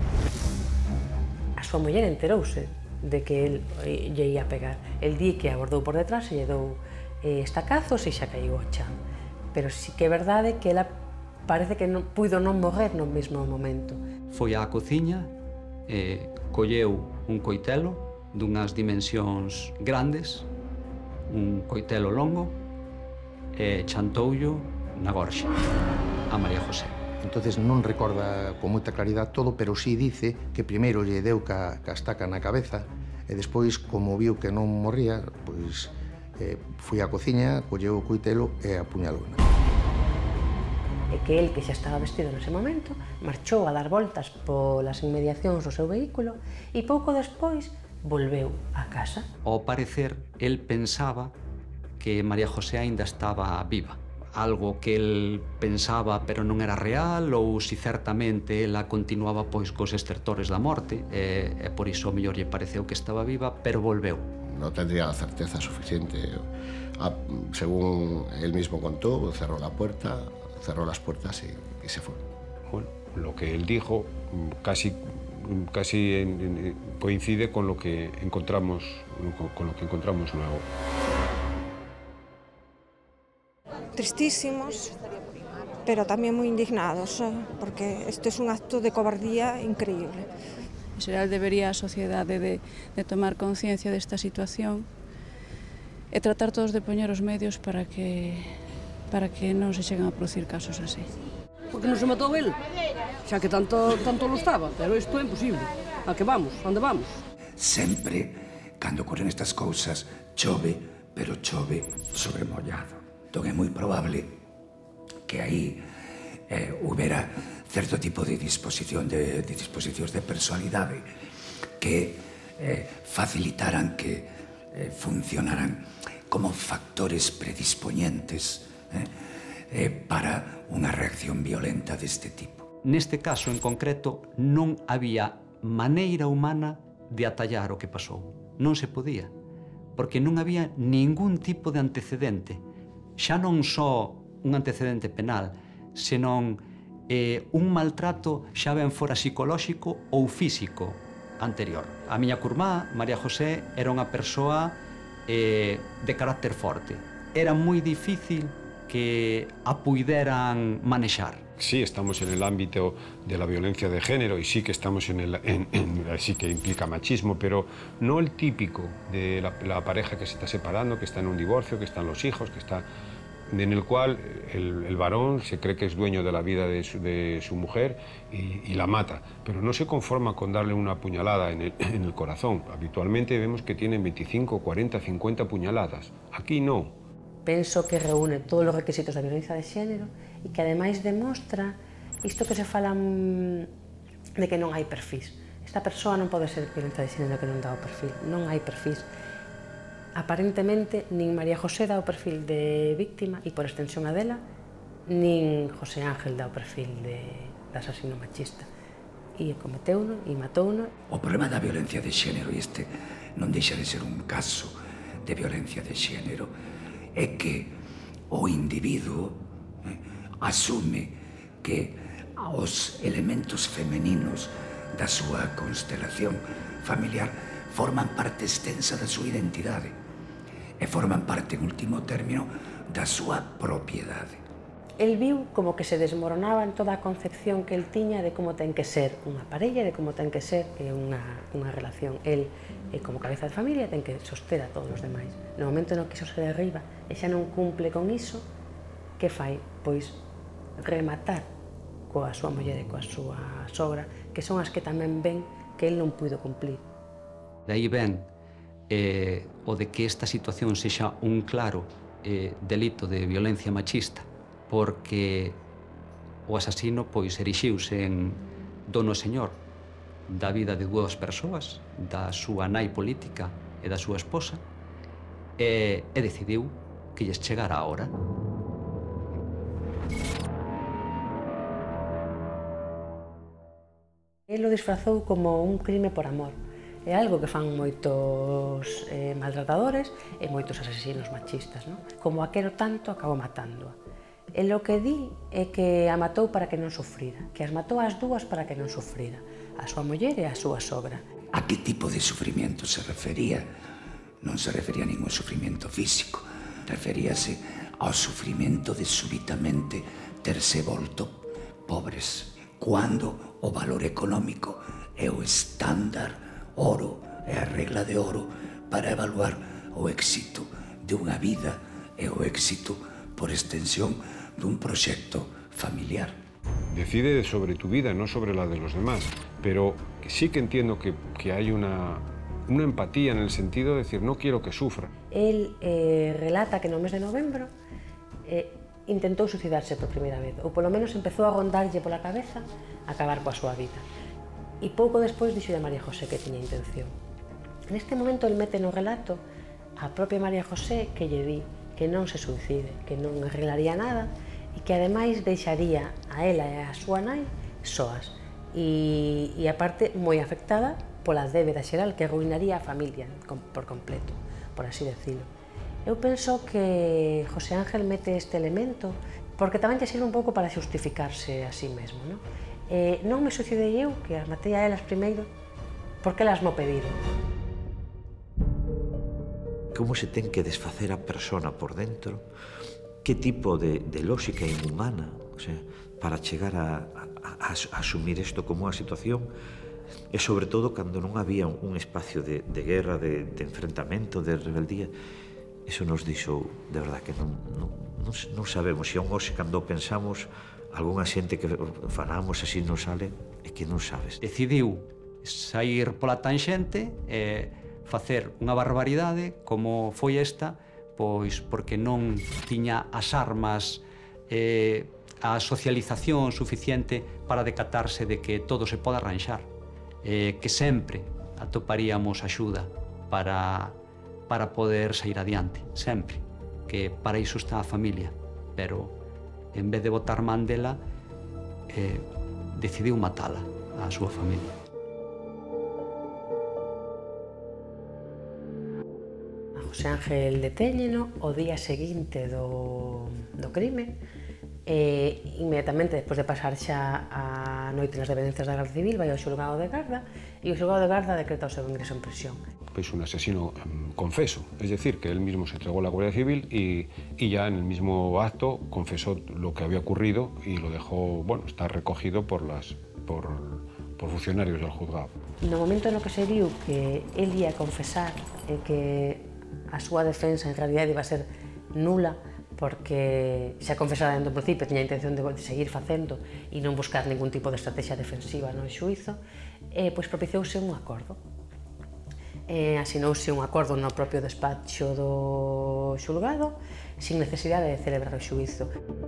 A súa muller enterouse de que el lle ia pegar. El di que abordou por detrás e lle dou estacazos e xa caiu ao chan. Pero sí que é verdade que ela parece que non puido non morrer no mesmo momento. Foi á cociña, colleu un coitelo dunhas dimensións grandes, un coitelo longo, e chantoullo na gorxa a María José. Entonces non recorda con moita claridade todo, pero sí dice que primeiro lle deu ca estaca na cabeza e despois, como viu que non morría, pois foi á cociña, colleu o coitelo e apuñalouna. E que el, que xa estaba vestido nese momento, marchou a dar voltas polas inmediacións do seu vehículo e pouco despois volveu á casa. Ao parecer, el pensaba que María José aínda estaba viva. Algo que el pensaba pero non era real, ou si certamente ela continuaba pois cos estertores da morte, e por iso mellor lle pareceu que estaba viva, pero volveu. No tendría la certeza suficiente. Según él mismo contó, cerró las puertas y se fue. Bueno, lo que él dijo casi coincide con lo que encontramos luego. Tristísimos, pero también muy indignados, porque esto es un acto de cobardía increíble. En xeral debería a sociedade de tomar conciencia desta situación e tratar todos de poñer os medios para que non se cheguen a producir casos así. Porque non se matou el, xa que tanto lo estaba, pero isto é imposible. A que vamos? Onde vamos? Sempre, cando ocurren estas cousas, chove, pero chove sobre mollado. Entón é moi probable que aí houbera certo tipo de disposicións de personalidade que facilitaran que funcionaran como factores predispoñentes para unha reacción violenta deste tipo. Neste caso en concreto non había maneira humana de atallar o que pasou. Non se podía, porque non había ningún tipo de antecedente. Xa non só un antecedente penal, senón un maltrato xa ben fora psicolóxico ou físico anterior. A miña curmá, María José, era unha persoa de carácter forte. Era moi difícil que a puideran manexar. Sí, estamos en el ámbito de la violencia de género y sí que estamos sí que implica machismo, pero no el típico de la pareja que se está separando, que está en un divorcio, que están los hijos, que está en el cual el varón se cree que es dueño de la vida de su mujer y la mata, pero no se conforma con darle una puñalada en el corazón. Habitualmente vemos que tienen 25, 40, 50 puñaladas. Aquí no. Penso que reúne todos os requisitos da violencia de xénero e que ademais demostra isto que se fala de que non hai perfis. Esta persoa non pode ser violencia de xénero que non dá o perfil. Non hai perfis. Aparentemente, nin María José dá o perfil de víctima e por extensión a dela, nin José Ángel dá o perfil de asasino machista. E cometeuno e matouno. O problema da violencia de xénero, e este non deixa de ser un caso de violencia de xénero, é que o individuo asume que os elementos femeninos da súa constelación familiar forman parte extensa da súa identidade e forman parte, en último término, da súa propiedade. El viu como que se desmoronaba en toda a concepción que el tiña de como ten que ser unha parella, de como ten que ser unha relación. El, como cabeza de familia, ten que soster a todos os demais. No momento no que iso se derriba e xa non cumple con iso, que fai? Pois rematar coa súa muller e coa súa sogra, que son as que tamén ven que el non puido cumplir. De aí ven o de que esta situación sexa un claro delito de violencia machista, porque o asasino pois erixiuse en dono señor da vida de dúas persoas, da súa nai política e da súa esposa, e decidiu que lles chegara a hora. El o disfrazou como un crime por amor. É algo que fan moitos maltratadores e moitos asesinos machistas, non? Como a quero tanto, acabo matándoa. E o que di é que a matou para que non sufrira, que as matou as dúas para que non sufrira, a súa muller e a súa sogra. A que tipo de sufrimento se refería? Non se refería a ningún sufrimento físico, referíase ao sufrimento de súbitamente terse volto pobres, cando o valor económico é o estándar oro, é a regla de oro para evaluar o éxito de unha vida e o éxito, por extensión, dun proxecto familiar. Decide sobre tu vida, no sobre la de los demás, pero sí que entiendo que hay una empatía en el sentido de decir, no quiero que sufra. Él relata que no mes de novembro intentou suicidarse por primeira vez, ou polo menos empezou a rondarlle pola cabeza acabar coa súa vida. E pouco despois dixo a María José que tiña intención. Neste momento el mete no relato a propia María José que lle di que non se suicide, que non arreglaría nada e que ademais deixaría a ela e a súa nai soas e aparte moi afectada pola débeda xeral que arruinaría a familia por completo, por así decirlo. Eu penso que José Ángel mete este elemento porque tamén lle sirve un pouco para justificarse a sí mesmo, non? Non me suicidei eu, que as matei a elas primeiro, porque elas mo pediron. Como se ten que desfacer a persona por dentro, que tipo de lógica inhumana, o sea, para chegar a asumir isto como unha situación, e sobre todo cando non había un espacio de guerra, de enfrentamento, de rebeldía. Iso nos dixo, de verdad, que non sabemos, se hoxe cando pensamos, algunha xente que falamos así non sale, é que non sabes. Decidiu sair pola tanxente e facer unha barbaridade como foi esta, pois porque non tiña as armas a socialización suficiente para decatarse de que todo se pode arranxar, que sempre atoparíamos axuda para poder sair adiante, sempre, que para iso está a familia, pero en vez de botar man dela, decidiu matala a súa familia. José Ángel detéñeno o día seguinte do crime e inmediatamente despois de pasar xa a noite nas dependencias da Garda Civil vai ao xulgado de Garda e o xulgado de Garda decreta o seu ingreso en prisión. Es un asesino confeso, es decir, que él mismo se entregó a la Guardia Civil y ya en el mismo acto confesó lo que había ocurrido y lo dejó, bueno, está recogido por funcionarios del juzgado. No momento no que se viu que él ia confesar e que a súa defensa en realidad iba a ser nula porque xa confesara dentro do principio tiña a intención de seguir facendo e non buscar ningún tipo de estrategia defensiva no xuízo, pois propiciouse un acordo. Asinouse un acordo no propio despacho do xulgado sin necesidade de celebrar o xuízo.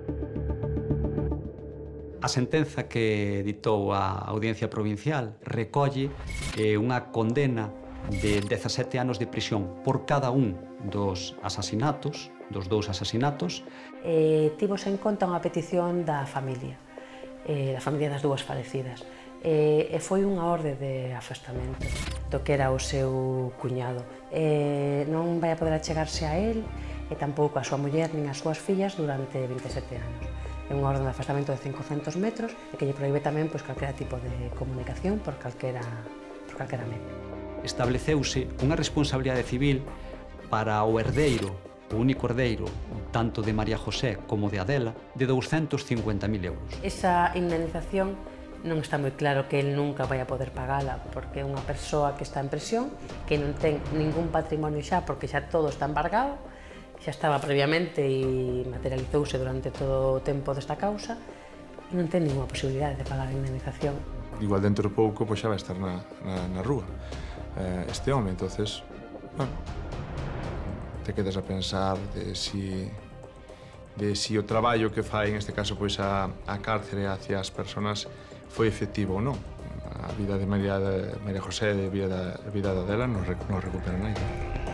A sentenza que ditou a Audiencia Provincial recolle unha condena de 17 anos de prisión por cada un dos asasinatos, dos dous asasinatos. Tivose en conta unha petición da familia das dúas falecidas. E foi unha orde de afastamento do que era o seu cuñado. Non vai a poder achegarse a él e tampouco a súa muller nin as súas fillas durante 27 anos. É unha orde de afastamento de 500 metros e que lle prohíbe tamén calquera tipo de comunicación por calquera medio. Estableceuse unha responsabilidade civil para o herdeiro, o único herdeiro, tanto de María José como de Adela, de 250.000 euros. Esa indemnización non está moi claro que el nunca vai a poder pagala, porque é unha persoa que está en prisión, que non ten ningún patrimonio xa, porque xa todo está embargado, xa estaba previamente e materializouse durante todo o tempo desta causa, e non ten ninguna posibilidade de pagar a indemnización. Igual dentro de pouco xa vai estar na rúa este home, entonces, bueno, te quedas a pensar de si o traballo que fai, en este caso, pois a cárcere hacia as persoas foi efectivo ou non. A vida de María José e a vida da Adela non recupera nada.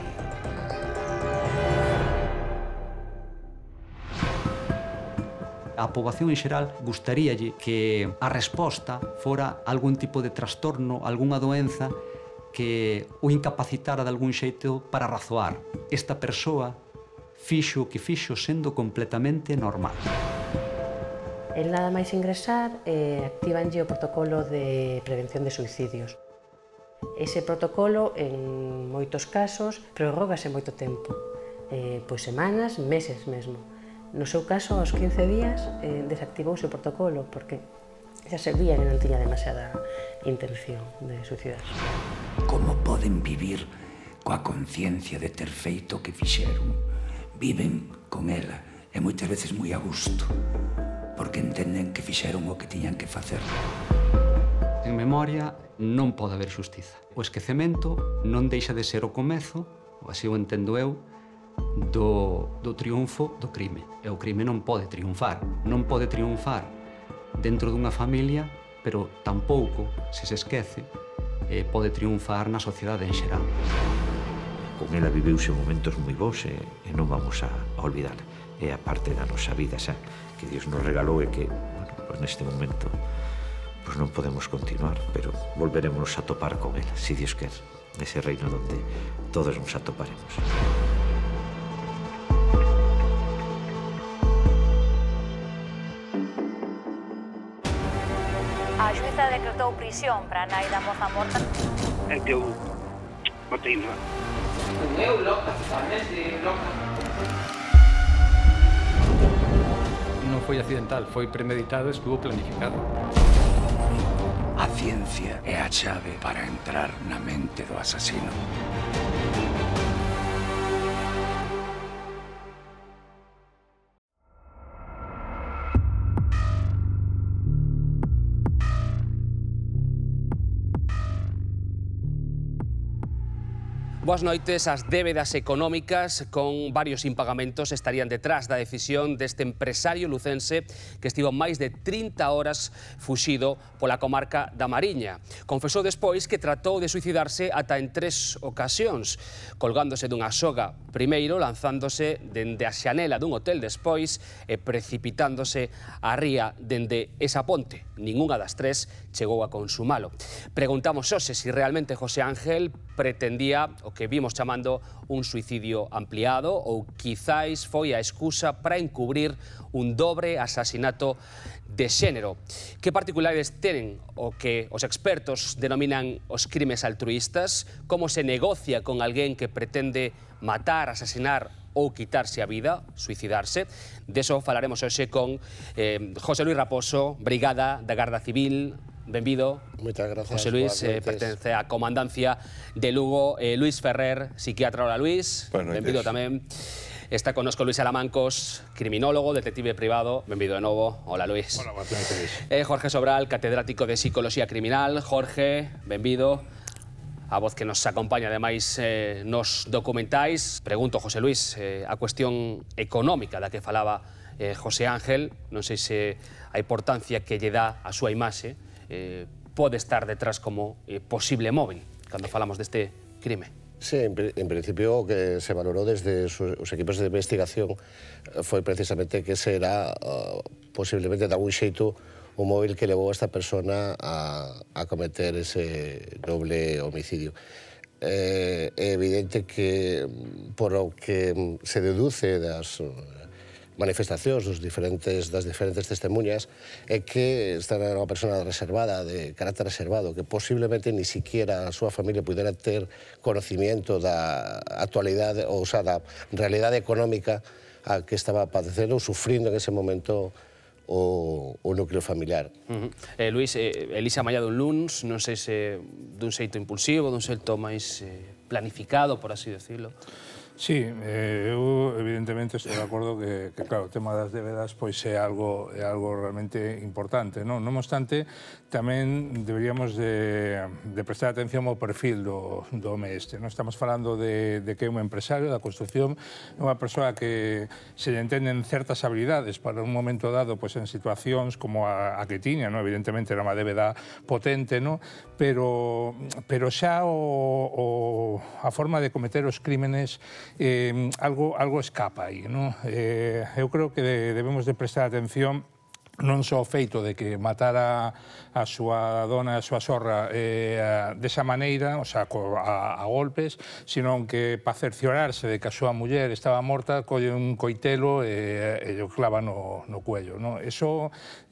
A poboación en xeral gustaríalle que a resposta fora algún tipo de trastorno, algunha doenza que o incapacitara de algún xeito para razoar. Esta persoa fixo o que fixo sendo completamente normal. El nada máis ingresar, actívanlle o protocolo de prevención de suicidios. Ese protocolo, en moitos casos, prorrógase moito tempo, pois semanas, meses mesmo. No seu caso, aos 15 días, desactivouse o protocolo, porque xa se vía que non tiña demasiada intención de suicidarse. Como poden vivir coa conciencia de ter feito o que fixeron? Viven con ela, e moitas veces moi a gusto, porque entenden que fixeron o que tiñan que facer. En memoria non pode haber xustiza. O esquecemento non deixa de ser o comezo, ou así o entendo eu, do triunfo do crime. E o crime non pode triunfar. Non pode triunfar dentro dunha familia, pero tampouco, se se esquece, pode triunfar na sociedade en xeral. Con ela viviuse momentos moi bons e non vamos a olvidar. É a parte da nosa vida, xa, que Dios nos regalou e que, bueno, pues neste momento pues non podemos continuar, pero volveremos a topar con ela, si Dios quer, nese reino donde todos nos atoparemos. A xuíza decretou prisión para a nai da moza morta. É que eu botei má. Eu loca, totalmente loca. Non foi accidental, foi premeditado, estuvo planificado. A ciencia é a chave para entrar na mente do asasino. Boas noites. As débedas económicas con varios impagamentos estarían detrás da decisión deste empresario lucense que estivo máis de 30 horas fuxido pola comarca da Mariña. Confesou despois que tratou de suicidarse ata en 3 ocasións, colgándose dunha soga primeiro, lanzándose dende a xanela dun hotel despois e precipitándose á ría dende esa ponte. Ningunha das 3 chegou a consumalo. Preguntamos hoxe se realmente José Ángel pretendía o que vimos chamando un suicidio ampliado ou quizáis foi a excusa para encubrir un dobre asasinato de xénero. Que particularidades tenen o que os expertos denominan os crimes altruístas? Como se negocia con alguén que pretende matar, asasinar ou quitarse a vida, suicidarse? Deso falaremos hoxe con José Luis Raposo, brigada da Garda Civil. Benvido. Moitas gracias. José Luis pertence á comandancia de Lugo. Luis Ferrer, psiquiatra. Hola, Luis. Benvido tamén. Está connosco Luis Alamancos, criminólogo, detective privado. Benvido de novo. Hola, Luis. Hola, boas noites. Jorge Sobral, catedrático de Psicología Criminal. Jorge, benvido. A voz que nos acompaña, ademais, nos documentais. Pregunto, José Luis, a cuestión económica da que falaba José Ángel. Non sei se a importancia que lle dá a súa imaxe pode estar detrás como posible móvil cando falamos deste crime. Sí, en principio o que se valorou desde os equipos de investigación foi precisamente que ese era posiblemente de algún xeito o móvil que levou a esta persona a cometer ese doble homicidio. É evidente que por o que se deduce das manifestacións das diferentes testemunhas é que esta era unha persona reservada, de carácter reservado, que posiblemente ni siquiera a súa familia pudera ter conocimiento da actualidade, ou sea, da realidade económica a que estaba padecendo ou sufrindo en ese momento o núcleo familiar. Luis, Elisa Malla dun luns, non sei se dun xeito impulsivo, dun xeito máis planificado, por así decirlo. Sí, eu evidentemente estou de acordo que claro, o tema das débedas pois é algo realmente importante, non? Non obstante, tamén deberíamos de prestar atención ao perfil do home este, non? Estamos falando de que é un empresario da construcción, unha persoa que se lle entenden certas habilidades para un momento dado pois en situacións como a que tiña, non? Evidentemente era unha débeda potente, non? Pero xa a forma de cometer os crímenes algo escapa aí, non? Eu creo que debemos de prestar atención non só o feito de que matara a súa dona, a súa sorra desa maneira, o sea, a golpes, sino que para cerciorarse de que a súa muller estaba morta, colle un coitelo e o clava no cuello, no? Eso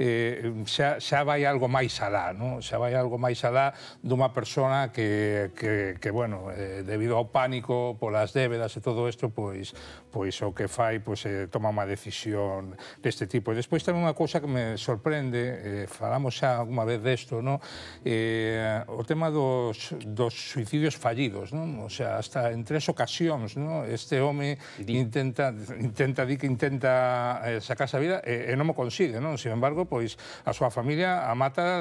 xa vai algo máis alá, no? Xa vai algo máis alá dunha persona que bueno, debido ao pánico, polas débedas e todo isto, pois o que fai, toma unha decisión deste tipo. E despois tamén unha cousa que me sorprende, falamos xa alguma vez desto, no? O tema dos suicidios fallidos, non? O sea, hasta en 3 ocasións, no? Este home intenta sacarse a vida e non mo consigue, non? Sin embargo, pois a súa familia a mata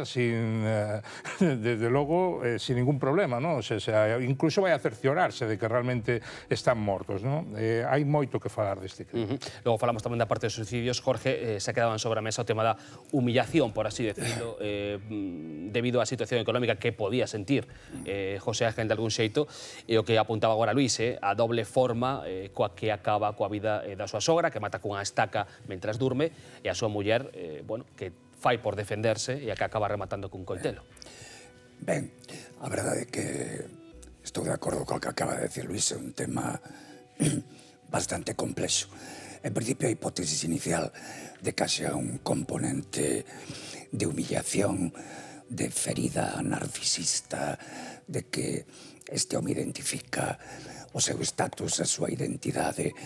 desde logo, sin ningún problema, non? O sea, incluso vai a cerciorarse de que realmente están mortos, non? Hai moito que falar deste crime. Logo falamos tamén da parte dos suicidios. Jorge, se ha quedado sobre a mesa o tema da humillación, por así decirlo, debido á situación económica que podía sentir José Ángel de algún xeito, e o que apuntaba agora Luís, a doble forma coa que acaba coa vida da súa sogra, que mata cunha estaca mentras durme, e a súa muller, bueno, que fai por defenderse e a que acaba rematando cun coitelo. Ben, a verdade é que estou de acordo co que acaba de decir Luís, é un tema bastante complexo. En principio, a hipótesis inicial de que haxa un componente de humillación, de ferida narcisista, de que este home identifica o seu estatus, a súa identidade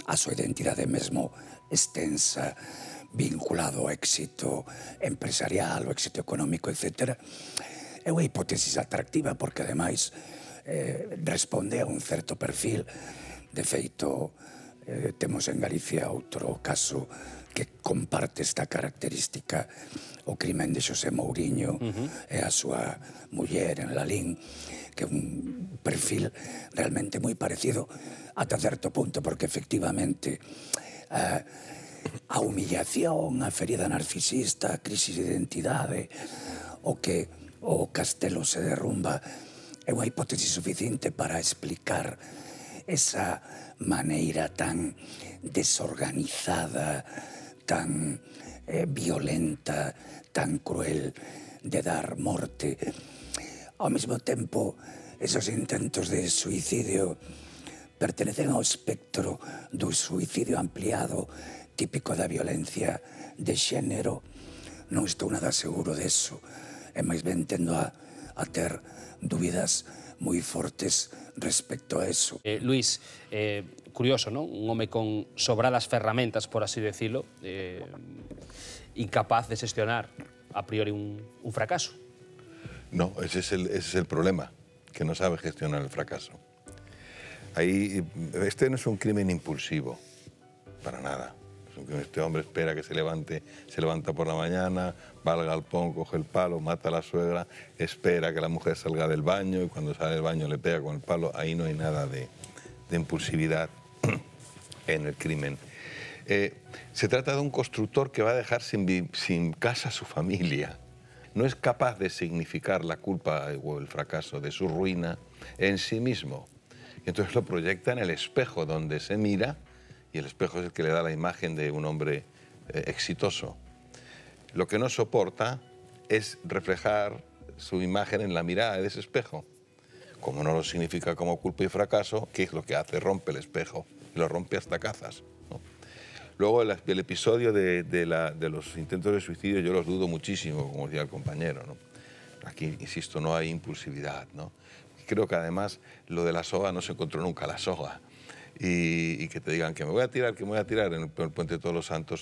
mesmo extensa, vinculado ao éxito empresarial, ao éxito económico, etc. É unha hipótesis atractiva porque, ademais, responde a un certo perfil. De feito, temos en Galicia outro caso que comparte esta característica, o crimen de Xosé Mouriño e a súa muller en Lalín, que é un perfil realmente moi parecido ata certo punto, porque efectivamente a humillación, a ferida narcisista, a crisis de identidade, o que o castelo se derrumba, é unha hipótese suficiente para explicar esa maneira tan desorganizada, tan violenta, tan cruel de dar morte. Ao mesmo tempo, esos intentos de suicidio pertenecen ao espectro do suicidio ampliado típico da violencia de xénero. Non estou nada seguro deso, e máis ben tendo a ter dúbidas moi fortes respecto a eso. Luís, curioso, non? Un home con sobradas ferramentas, por así decirlo, incapaz de xestionar a priori un fracaso. No, ese es el problema, que no sabe gestionar el fracaso. Este no es un crimen impulsivo, para nada. Este hombre espera que se levanta por la mañana, va al galpón, coge el palo, mata a la suegra, espera que la mujer salga del baño y cuando sale del baño le pega con el palo. Ahí no hay nada de impulsividad en el crimen. Se trata de un constructor que va a dejar sin casa a su familia. No es capaz de significar la culpa o el fracaso de su ruina en sí mismo. Y entonces lo proyecta en el espejo donde se mira, y el espejo es el que le da la imagen de un hombre exitoso. Lo que no soporta es reflejar su imagen en la mirada de ese espejo. Como no lo significa como culpa y fracaso, ¿qué es lo que hace? Rompe el espejo, y lo rompe hasta cazas, ¿no? Luego el episodio de los intentos de suicidio yo los dudo muchísimo, como decía el compañero, ¿no? Aquí, insisto, no hay impulsividad, ¿no? Creo que además lo de la soga no se encontró nunca la soga. Y que te digan que me voy a tirar en el Puente de Todos los Santos,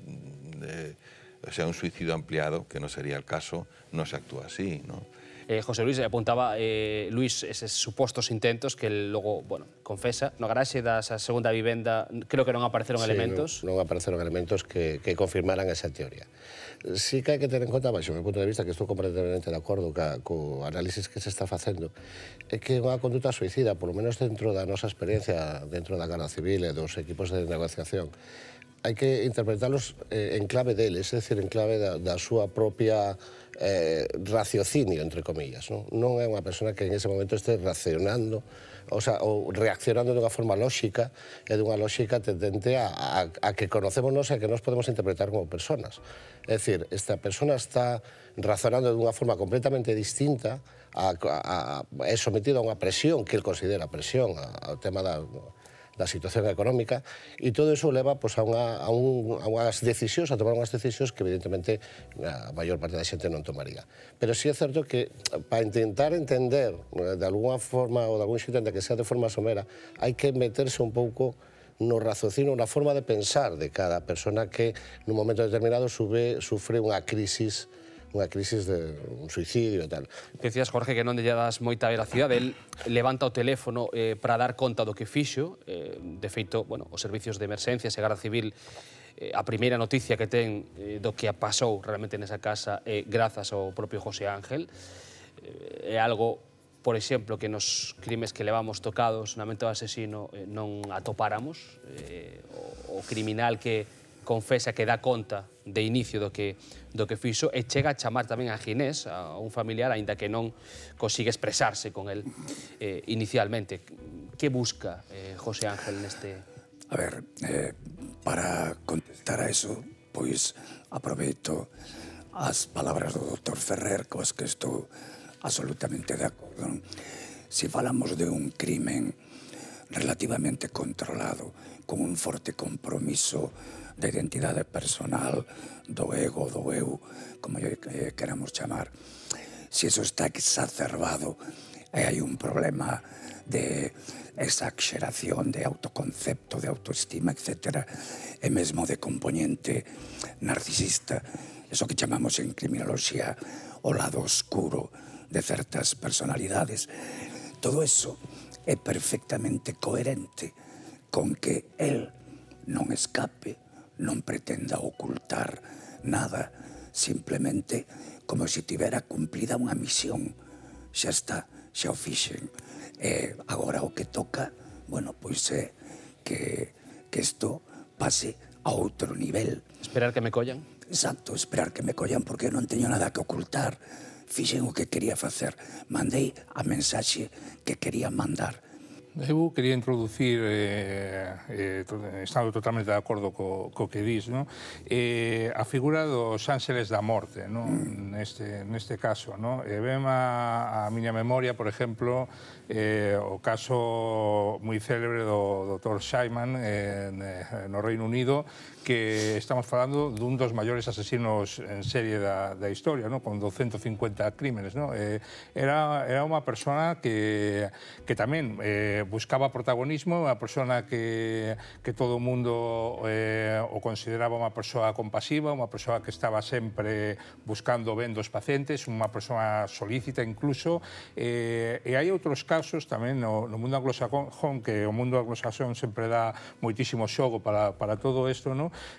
o sea, un suicidio ampliado, que no sería el caso, no se actúa así, ¿no? José Luis, apuntaba Luis eses supostos intentos que el logo, bueno, confesa. No garaxe da segunda vivenda creo que non apareceron elementos. Non apareceron elementos que confirmaran esa teoría. Sí que hai que ter en conta, baixo o meu punto de vista, que estou completamente de acordo co análisis que se está facendo, é que unha conduta suicida, polo menos dentro da nosa experiencia, dentro da Garda Civil e dos equipos de negociación, hai que interpretalos en clave deles, é dicir, en clave da súa propia raciocinio, entre comillas. Non é unha persona que en ese momento este racionando ou reaccionando dunha forma lóxica e dunha lóxica tendente a que conocémonos e a que nos podemos interpretar como personas. É dicir, esta persona está razonando dunha forma completamente distinta, é sometido a unha presión que ele considera presión ao tema da situación económica, e todo iso leva a unhas decisións, a tomar unhas decisións que evidentemente a maior parte da xente non tomaría. Pero sí é certo que para intentar entender de alguna forma ou de algún xeito que sea de forma somera, hai que meterse un pouco no raciocinio, na forma de pensar de cada persona que nun momento determinado sufre unha crisis de un suicidio e tal. Decías, Jorge, que non lle das moita veracidade. El levanta o teléfono para dar conta do que fixo. De feito, os servicios de emerxencias e Garda Civil, a primeira noticia que ten do que pasou realmente nesa casa é grazas ao propio José Ángel. É algo, por exemplo, que nos crimes que levamos tocados na mente do asesino non atopáramos. O criminal que confesa que dá conta de inicio do que fixo e chega a chamar tamén a Ginés, a un familiar, aínda que non consigue expresarse con el inicialmente. Que busca José Ángel neste... A ver, para contestar a eso, pois aproveito as palabras do Dr. Ferrer, coas que estou absolutamente de acordo. Se falamos de un crimen relativamente controlado, con un forte compromiso da identidade personal, do ego, do eu, como queramos chamar. Se eso está exacerbado e hai un problema de exageración, de autoconcepto, de autoestima, etc., e mesmo de componente narcisista, eso que chamamos en criminoloxía o lado oscuro de certas personalidades. Todo eso é perfectamente coherente con que él non escape, non pretenda ocultar nada, simplemente como se tivera cumplida unha misión. Xa está, xa o fixen. E agora o que toca, pois é que isto pase a outro nivel. Esperar que me collan? Exacto, esperar que me collan, porque non teño nada que ocultar. Fixen o que quería facer. Mandei a mensaxe que quería mandar. Eu quería introducir, estando totalmente de acordo co que dis, a figura dos ángeles da morte, neste caso. Vem a miña memoria, por exemplo, o caso moi célebre do Dr. Scheiman no Reino Unido, que estamos falando dun dos maiores asesinos en serie da historia, con 250 crímenes. Era unha persona que tamén buscaba protagonismo, unha persona que todo o mundo o consideraba unha persoa compasiva, unha persoa que estaba sempre buscando ben dos pacientes, unha persoa solícita incluso, e hai outros casos tamén no mundo anglosajón, que o mundo anglosajón sempre dá moitísimo xogo para todo isto,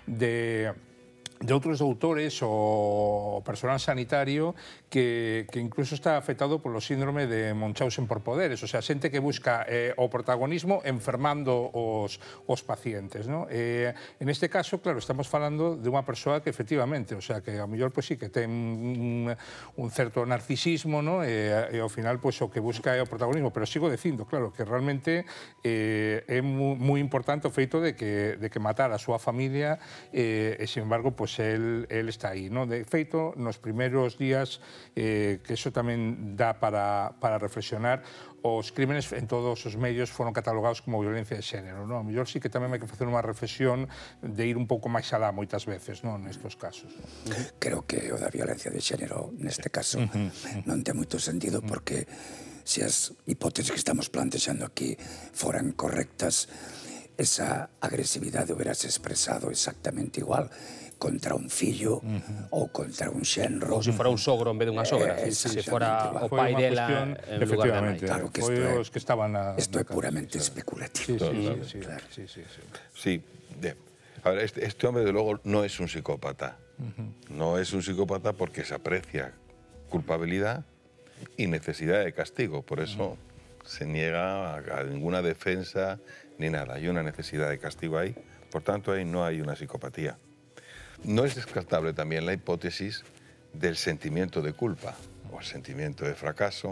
de outros doutores ou personal sanitario que incluso está afectado polo síndrome de Munchausen por poderes, o sea, xente que busca o protagonismo enfermando os pacientes. En este caso, claro, estamos falando de unha persoa que efectivamente, o sea, que a mellor sí que ten un certo narcisismo, e ao final o que busca é o protagonismo, pero sigo dicindo, claro, que realmente é moi importante o feito de que matar a súa familia e, sin embargo, él está aí. De feito, nos primeiros días, que iso tamén dá para reflexionar, os crímenes en todos os medios foron catalogados como violencia de xénero. A mellor sí que tamén hai que facer unha reflexión de ir un pouco máis alá moitas veces nestes casos. Creo que o da violencia de xénero neste caso non ten moito sentido, porque se as hipótesis que estamos plantexando aquí foran correctas, esa agresividade huberase expresado exactamente igual contra un fillo ou contra un xenro. Ou se fora un sogro en vez dunha sogra, se fora o pai dela en lugar da nai. Claro que isto é puramente especulativo. Sí, a ver, este hombre de luego no es un psicópata. No es un psicópata porque se aprecia culpabilidad y necesidad de castigo, por eso se niega a ninguna defensa ni nada. Hay una necesidad de castigo ahí, por tanto ahí no hay una psicopatía. No es descartable también la hipótesis del sentimiento de culpa o el sentimiento de fracaso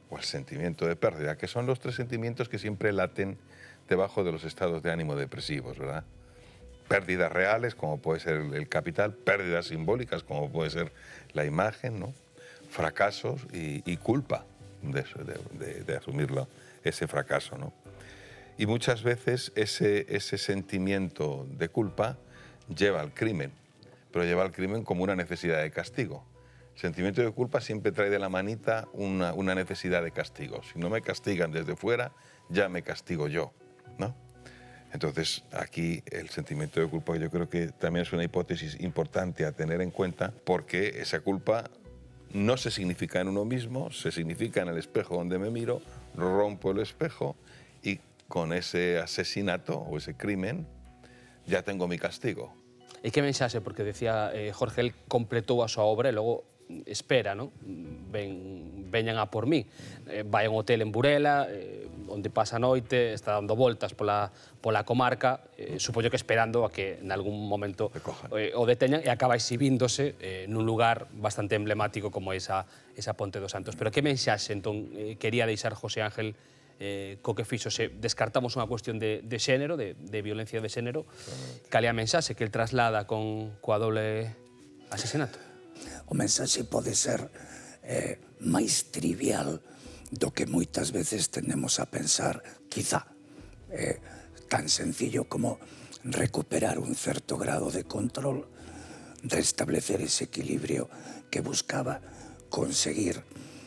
o el sentimiento de pérdida, que son los tres sentimientos que siempre laten debajo de los estados de ánimo depresivos, ¿verdad? Pérdidas reales, como puede ser el capital, pérdidas simbólicas, como puede ser la imagen, ¿no? Fracasos y culpa de asumirlo, ese fracaso, ¿no? Y muchas veces ese sentimiento de culpa lleva al crimen, pero lleva al crimen como una necesidad de castigo. El sentimiento de culpa siempre trae de la manita una necesidad de castigo. Si no me castigan desde fuera, ya me castigo yo, ¿no? Entonces, aquí el sentimiento de culpa yo creo que también es una hipótesis importante a tener en cuenta, porque esa culpa no se significa en uno mismo, se significa en el espejo donde me miro, rompo el espejo y con ese asesinato o ese crimen ya tengo mi castigo. E que mensaxe, porque decía Jorge, el completou a súa obra e logo espera, non? Veñan a por mí. Vai a un hotel en Burela, onde pasa a noite, está dando voltas pola comarca, supoño que esperando a que en algún momento o deteñan e acaba exhibíndose nun lugar bastante emblemático como esa Ponte dos Santos. Pero que mensaxe, entón, quería deixar José Ángel co que fixo? Se descartamos unha cuestión de xénero, de violencia de xénero, cal é a mensaxe que el traslada coa doble asesinato? O mensaxe pode ser máis trivial do que moitas veces tendemos a pensar, quizá. Tan sencillo como recuperar un certo grado de control, restablecer ese equilibrio que buscaba conseguir,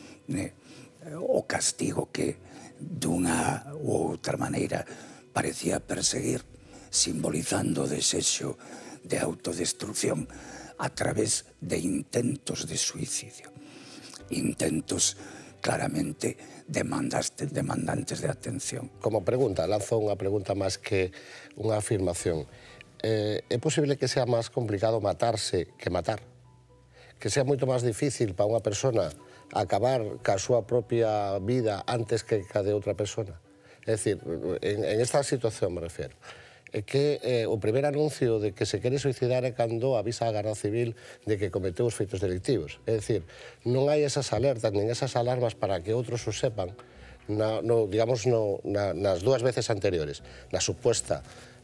o castigo que dunha ou outra maneira parecía perseguir, simbolizando o desexo de autodestrucción a través de intentos de suicidio. Intentos claramente demandantes de atención. Como pregunta, lanzo unha pregunta máis que unha afirmación. É posible que sea máis complicado matarse que matar? Que sea moito máis difícil para unha persona acabar ca súa propia vida antes que ca de outra persona? É dicir, en esta situación me refiero. É que o primer anuncio de que se quere suicidar é cando avisa a Garda Civil de que cometeu os feitos delictivos. É dicir, non hai esas alertas nin esas alarmas para que outros o sepan, digamos, nas dúas veces anteriores, na suposta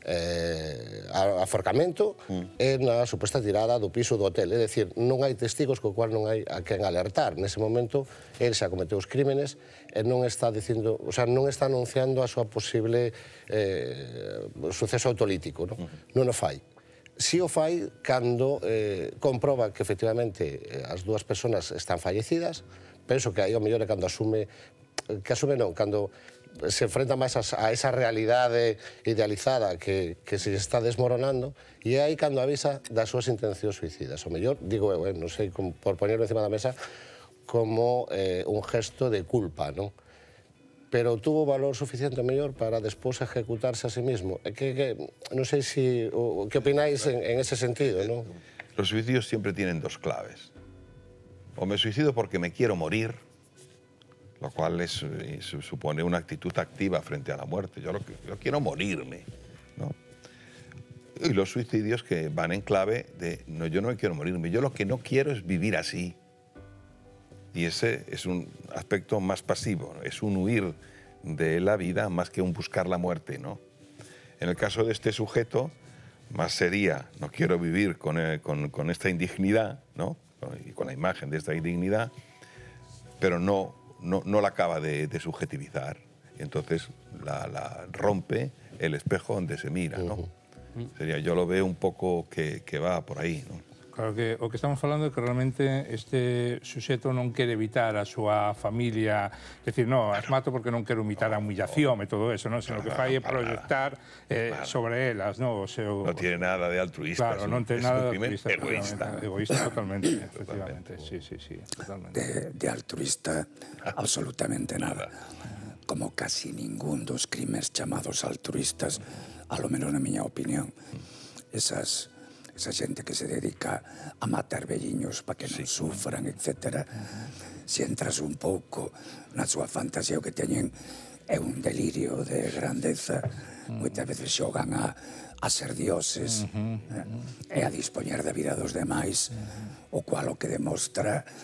aforcamento e na suposta tirada do piso do hotel. É dicir, non hai testigos co cual non hai a quen alertar. Nese momento, el xa cometeu os crímenes e non está dicindo, o sea, non está anunciando a súa posible suceso autolítico, non o fai. Si o fai cando comproba que efectivamente as dúas persoas están fallecidas, penso que aí o mellor é cando asume, cando se enfrenta máis a esa realidade idealizada que se está desmoronando, e aí cando avisa das súas intencións suicidas. O mellor, digo eu, non sei, por poñerlo encima da mesa, como un gesto de culpa, non? Pero tuvo valor suficiente mellor para despois ejecutarse a sí mismo. Non sei se, que opináis en ese sentido, non? Los suicidios siempre tienen dos claves. O me suicido porque me quiero morir, lo cual supone una actitud activa frente a la muerte. Yo quiero morirme, ¿no? Y los suicidios que van en clave de, no, yo no me quiero morirme, yo lo que no quiero es vivir así. Y ese es un aspecto más pasivo, ¿no? Es un huir de la vida más que un buscar la muerte, ¿no? En el caso de este sujeto, más sería, no quiero vivir con esta indignidad, ¿no? Y con la imagen de esta indignidad, pero no la acaba de subjetivizar. Y entonces la rompe el espejo donde se mira, ¿no? Sería, yo lo veo un poco que va por aí, ¿no? Claro que o que estamos falando é que realmente este suxeto non quere evitar a súa familia, é dicir, non, as mato porque non quero evitar a humillación e todo eso, non? Sino que fai é proyectar sobre elas, non? O seu... Non tiene nada de altruista, claro, non ten nada de altruista, egoísta. Egoísta totalmente, efectivamente, sí, totalmente. De altruista, absolutamente nada. Como casi ningún dos crimes chamados altruistas, a lo menos na miña opinión, esa xente que se dedica a matar velliños para que non sufran, etc. Se entras un pouco na súa fantasía, o que teñen é un delirio de grandeza. Moitas veces xogan a ser dioses e a dispoñer da vida dos demais, o cual o que demostra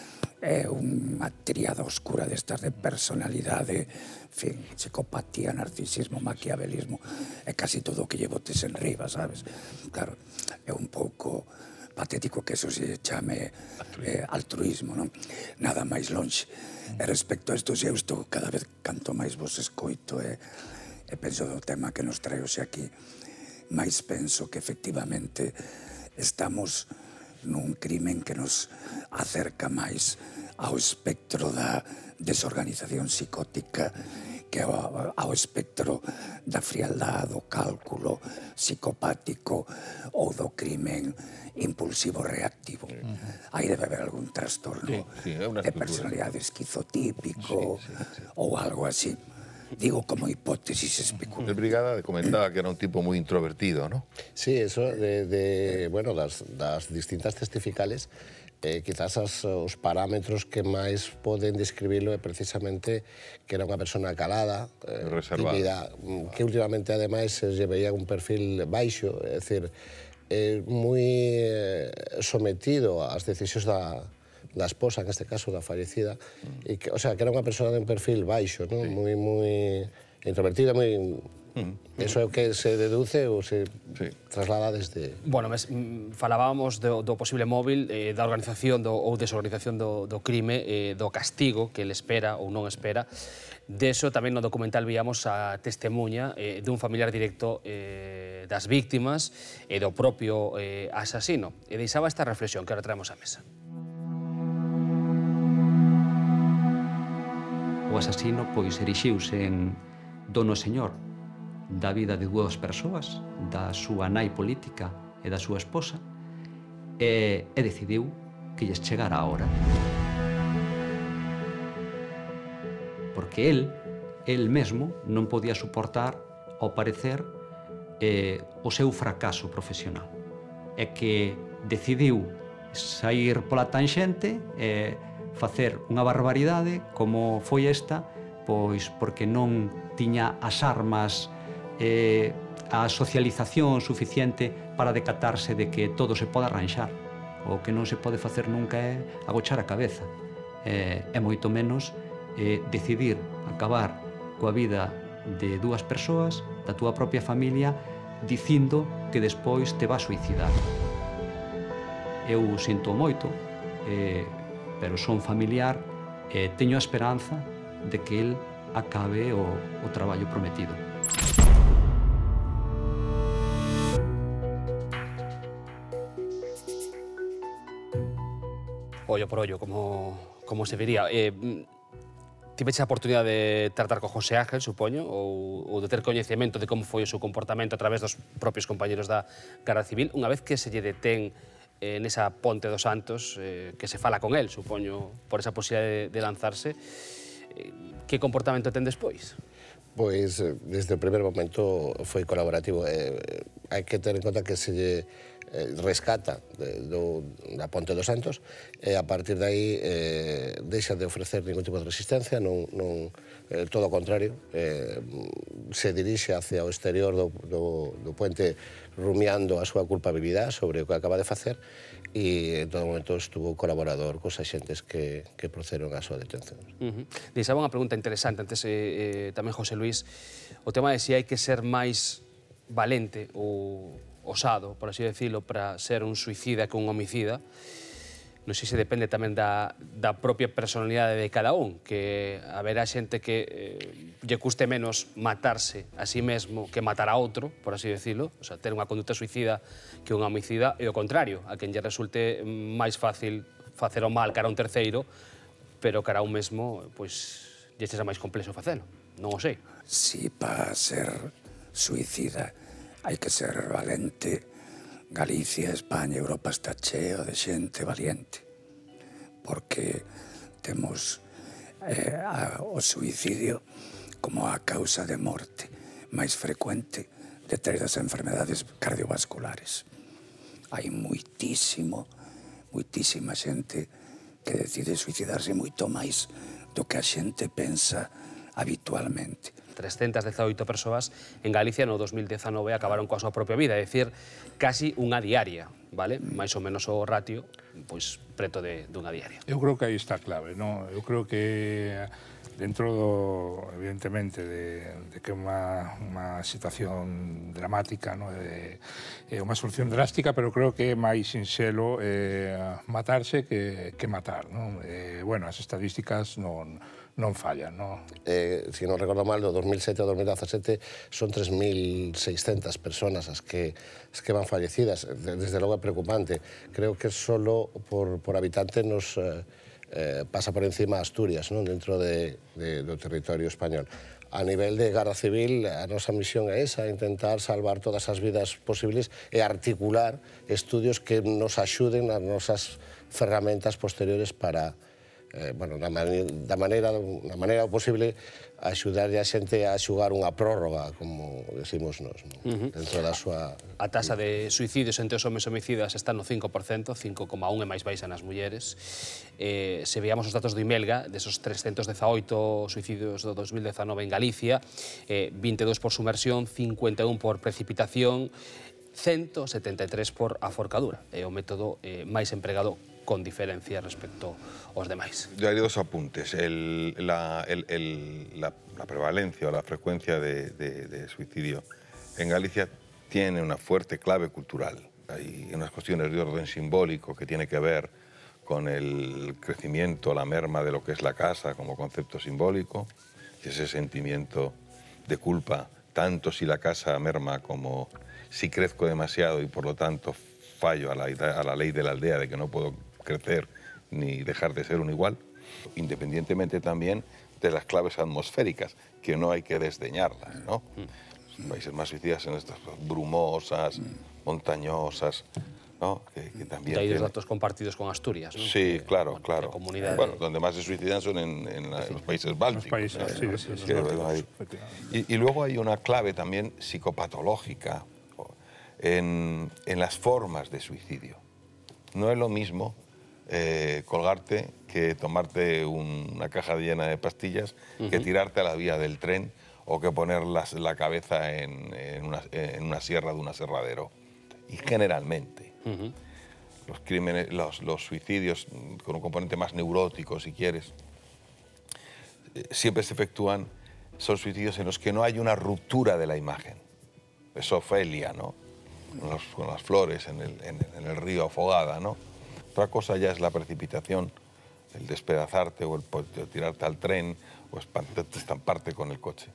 é unha tríada oscura destas de personalidade, en fin, psicopatía, narcisismo, maquiavelismo, é casi todo o que lle botes en riba, sabes? Claro, é un pouco patético que eso se chame altruismo, non? Nada máis lonxe. E respecto a isto, eu estou cada vez canto máis vos escoito e penso do tema que nos trae hoxe aquí, máis penso que efectivamente estamos nun crimen que nos acerca máis ao espectro da desorganización psicótica que ao espectro da frialdade, do cálculo psicopático ou do crimen impulsivo reactivo. Aí debe haber algún trastorno de personalidade esquizotípico ou algo así. Digo como hipótesis especulada. El Brigada comentaba que era un tipo muy introvertido, ¿no? Sí, eso bueno, das distintas testificales, quizás os parámetros que máis poden describilo é precisamente que era unha persona calada, tímida, que últimamente ademais se lle veía un perfil baixo, é dicir, moi sometido ás decisións da esposa, en este caso, da fallecida, e que, o sea, que era unha persona de un perfil baixo, ¿no? Moi introvertida, moi... Eso é o que se deduce ou se traslada desde... Bueno, falábamos do posible móvil, da organización ou desorganización do crime, do castigo que ele espera ou non espera. De eso tamén no documental víamos a testemunha dun familiar directo das víctimas e do propio asasino. E deixaba esta reflexión que ahora traemos á mesa. O asasino, pois, erixiuse en dono señor da vida de dúas persoas, da súa nai política e da súa esposa, e decidiu que lles chegara a hora. Porque el mesmo non podía suportar, ao parecer, o seu fracaso profesional. E que decidiu sair pola tanxente e facer unha barbaridade como foi esta, pois porque non tiña as armas, a socialización suficiente para decatarse de que todo se pode arranxar. O que non se pode facer nunca é agochar a cabeza, e moito menos decidir acabar coa vida de dúas persoas, da túa propia familia, dicindo que despois te vas suicidar. Eu sinto moito, pero son familiar e teño a esperanza de que el acabe o traballo prometido. Ollo por ollo, como se diría. Tiveches a oportunidade de tratar con José Ángel, supoño, ou de ter coñecemento de como foi o seu comportamento a través dos propios compañeros da Garda Civil, unha vez que se lle detén nesa Ponte dos Santos, que se fala con el, supoño, por esa posibilidade de lanzarse, que comportamento ten despois? Pois, desde o primer momento foi colaborativo. Hai que ter en conta que se lle rescata da Ponte dos Santos e a partir de aí deixa de ofrecer ningún tipo de resistencia, todo o contrario, se dirixe hacia o exterior do puente rumiando a súa culpabilidade sobre o que acaba de facer e en todo momento estuvo colaborador cos axentes que procederon a súa detención. Deixaba unha pregunta interesante antes tamén, José Luis, o tema de se hai que ser máis valente ou osado, por así decirlo, para ser un suicida que un homicida. Non sei se depende tamén da propia personalidade de cada un, que haberá xente que lle custe menos matarse a sí mesmo que matar a outro, por así decirlo, o sea, ter unha conducta suicida que un homicida, e o contrario, a quen lle resulte máis fácil facer o mal cara a un terceiro, pero cara a un mesmo, pois, lle sexa máis complexo facelo. Non o sei. Si para ser suicida hai que ser valente, Galicia, España, Europa está cheo de xente valiente, porque temos o suicidio como a causa de morte máis frecuente detrás das enfermedades cardiovasculares. Hai moitísima xente que decide suicidarse moito máis do que a xente pensa habitualmente. 318 persoas en Galicia no 2019 acabaron coa súa propia vida, é dicir, casi unha diaria, vale? Mais ou menos o ratio, pois, preto dunha diaria. Eu creo que aí está a clave, non? Eu creo que dentro, evidentemente, de que é unha situación dramática, non? É unha solución drástica, pero creo que é máis sinxelo matarse que matar, non? Bueno, as estadísticas non fallan, non? Si non recordo mal, do 2007 ao 2017 son 3.600 personas as que van fallecidas. Desde logo é preocupante. Creo que solo por habitante nos pasa por encima Asturias, non? Dentro do territorio español. A nivel de Garda Civil, a nosa misión é esa, intentar salvar todas as vidas posibles e articular estudios que nos axuden nas nosas ferramentas posteriores para da maneira posible axudarlle a xente a xugar unha prórroga, como decimos nos, dentro da súa... A tasa de suicidios entre os homes homicidas está no 5%, 5,1 é máis baixa nas mulleres. Se veamos os datos do Imelga, desos 318 suicidios do 2019 en Galicia, 22 por sumersión, 51 por precipitación, 173 por aforcadura. É o método máis empregado con diferencia respecto aos demais. Yo haría dos apuntes. La prevalencia o la frecuencia de suicidio en Galicia tiene una fuerte clave cultural. Hay unas cuestiones de orden simbólico que tiene que ver con el crecimiento, la merma de lo que es la casa como concepto simbólico, y ese sentimiento de culpa, tanto si la casa merma como si crezco demasiado y por lo tanto fallo a la ley de la aldea de que no puedo crecer ni dejar de ser un igual, independientemente también de las claves atmosféricas, que no hay que desdeñarlas, ¿no? Los países más suicidas en estas brumosas, montañosas, ¿no? Que también hay dos datos compartidos con Asturias, ¿no? Sí, claro, claro. Bueno, donde más se suicidan son en los países bálticos. Y luego hay una clave también psicopatológica en las formas de suicidio. No es lo mismo colgarte que tomarte una caja llena de pastillas, que tirarte a la vía del tren o que poner la cabeza en una sierra de un aserradero. Y generalmente los crímenes, los suicidios con un componente más neurótico, si quieres, siempre se efectúan, son suicidios en los que no hay una ruptura de la imagen. Es Ofelia, ¿no? Con las flores en el río afogada, ¿no? Otra cosa ya es la precipitación, el despedazarte o el tirarte al tren o estamparte con el coche.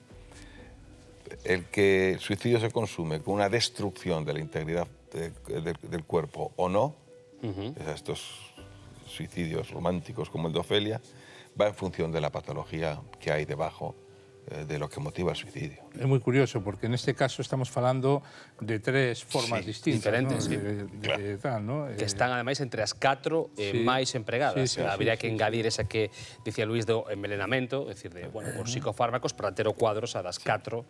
El que el suicidio se consume con una destrucción de la integridad del cuerpo o no, estos suicidios románticos como el de Ofelia, va en función de la patología que hay debajo de lo que motiva el suicidio. É moi curioso, porque neste caso estamos falando de tres formas distintas, diferentes, ¿no? Que están, ademais, entre as 4 máis empregadas. Habría que engadir esa que dicía Luís do envenenamento, é dicir, por psicofármacos, para ter o cuadros a das 4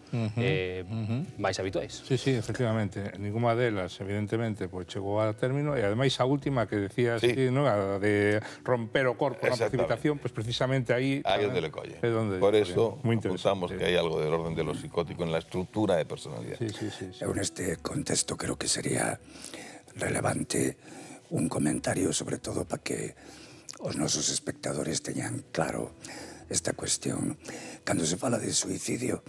máis habituais. Sí, efectivamente. Ninguna delas, evidentemente, chegou a término, e ademais a última que decías, a de romper o corpo na precipitación, pues precisamente aí... Ahí es donde le colle. Por eso apuntamos que hay algo del orden de lo psicótico en la estructura de personalidad. En este contexto creo que sería relevante un comentario, sobre todo para que os nosos espectadores teñan claro esta cuestión. Cando se fala de suicidio,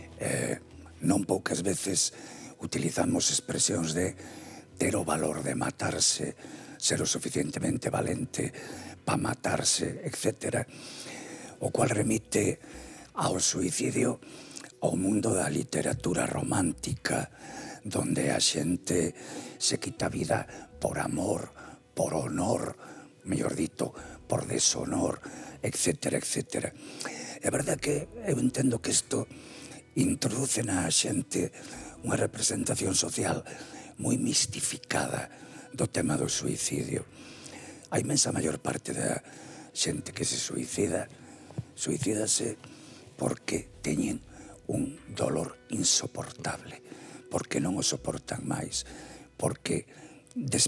non poucas veces utilizamos expresións de ter o valor de matarse, ser o suficientemente valente para matarse, etc. O cual remite ao suicidio ao mundo da literatura romántica, donde a xente se quita a vida por amor, por honor, mellor dito, por deshonor, etc. etc. É verdad que eu entendo que isto introduce na xente unha representación social moi mistificada do tema do suicidio. A inmensa maior parte da xente que se suicídase porque teñen un dolor insoportable, porque non o soportan máis, porque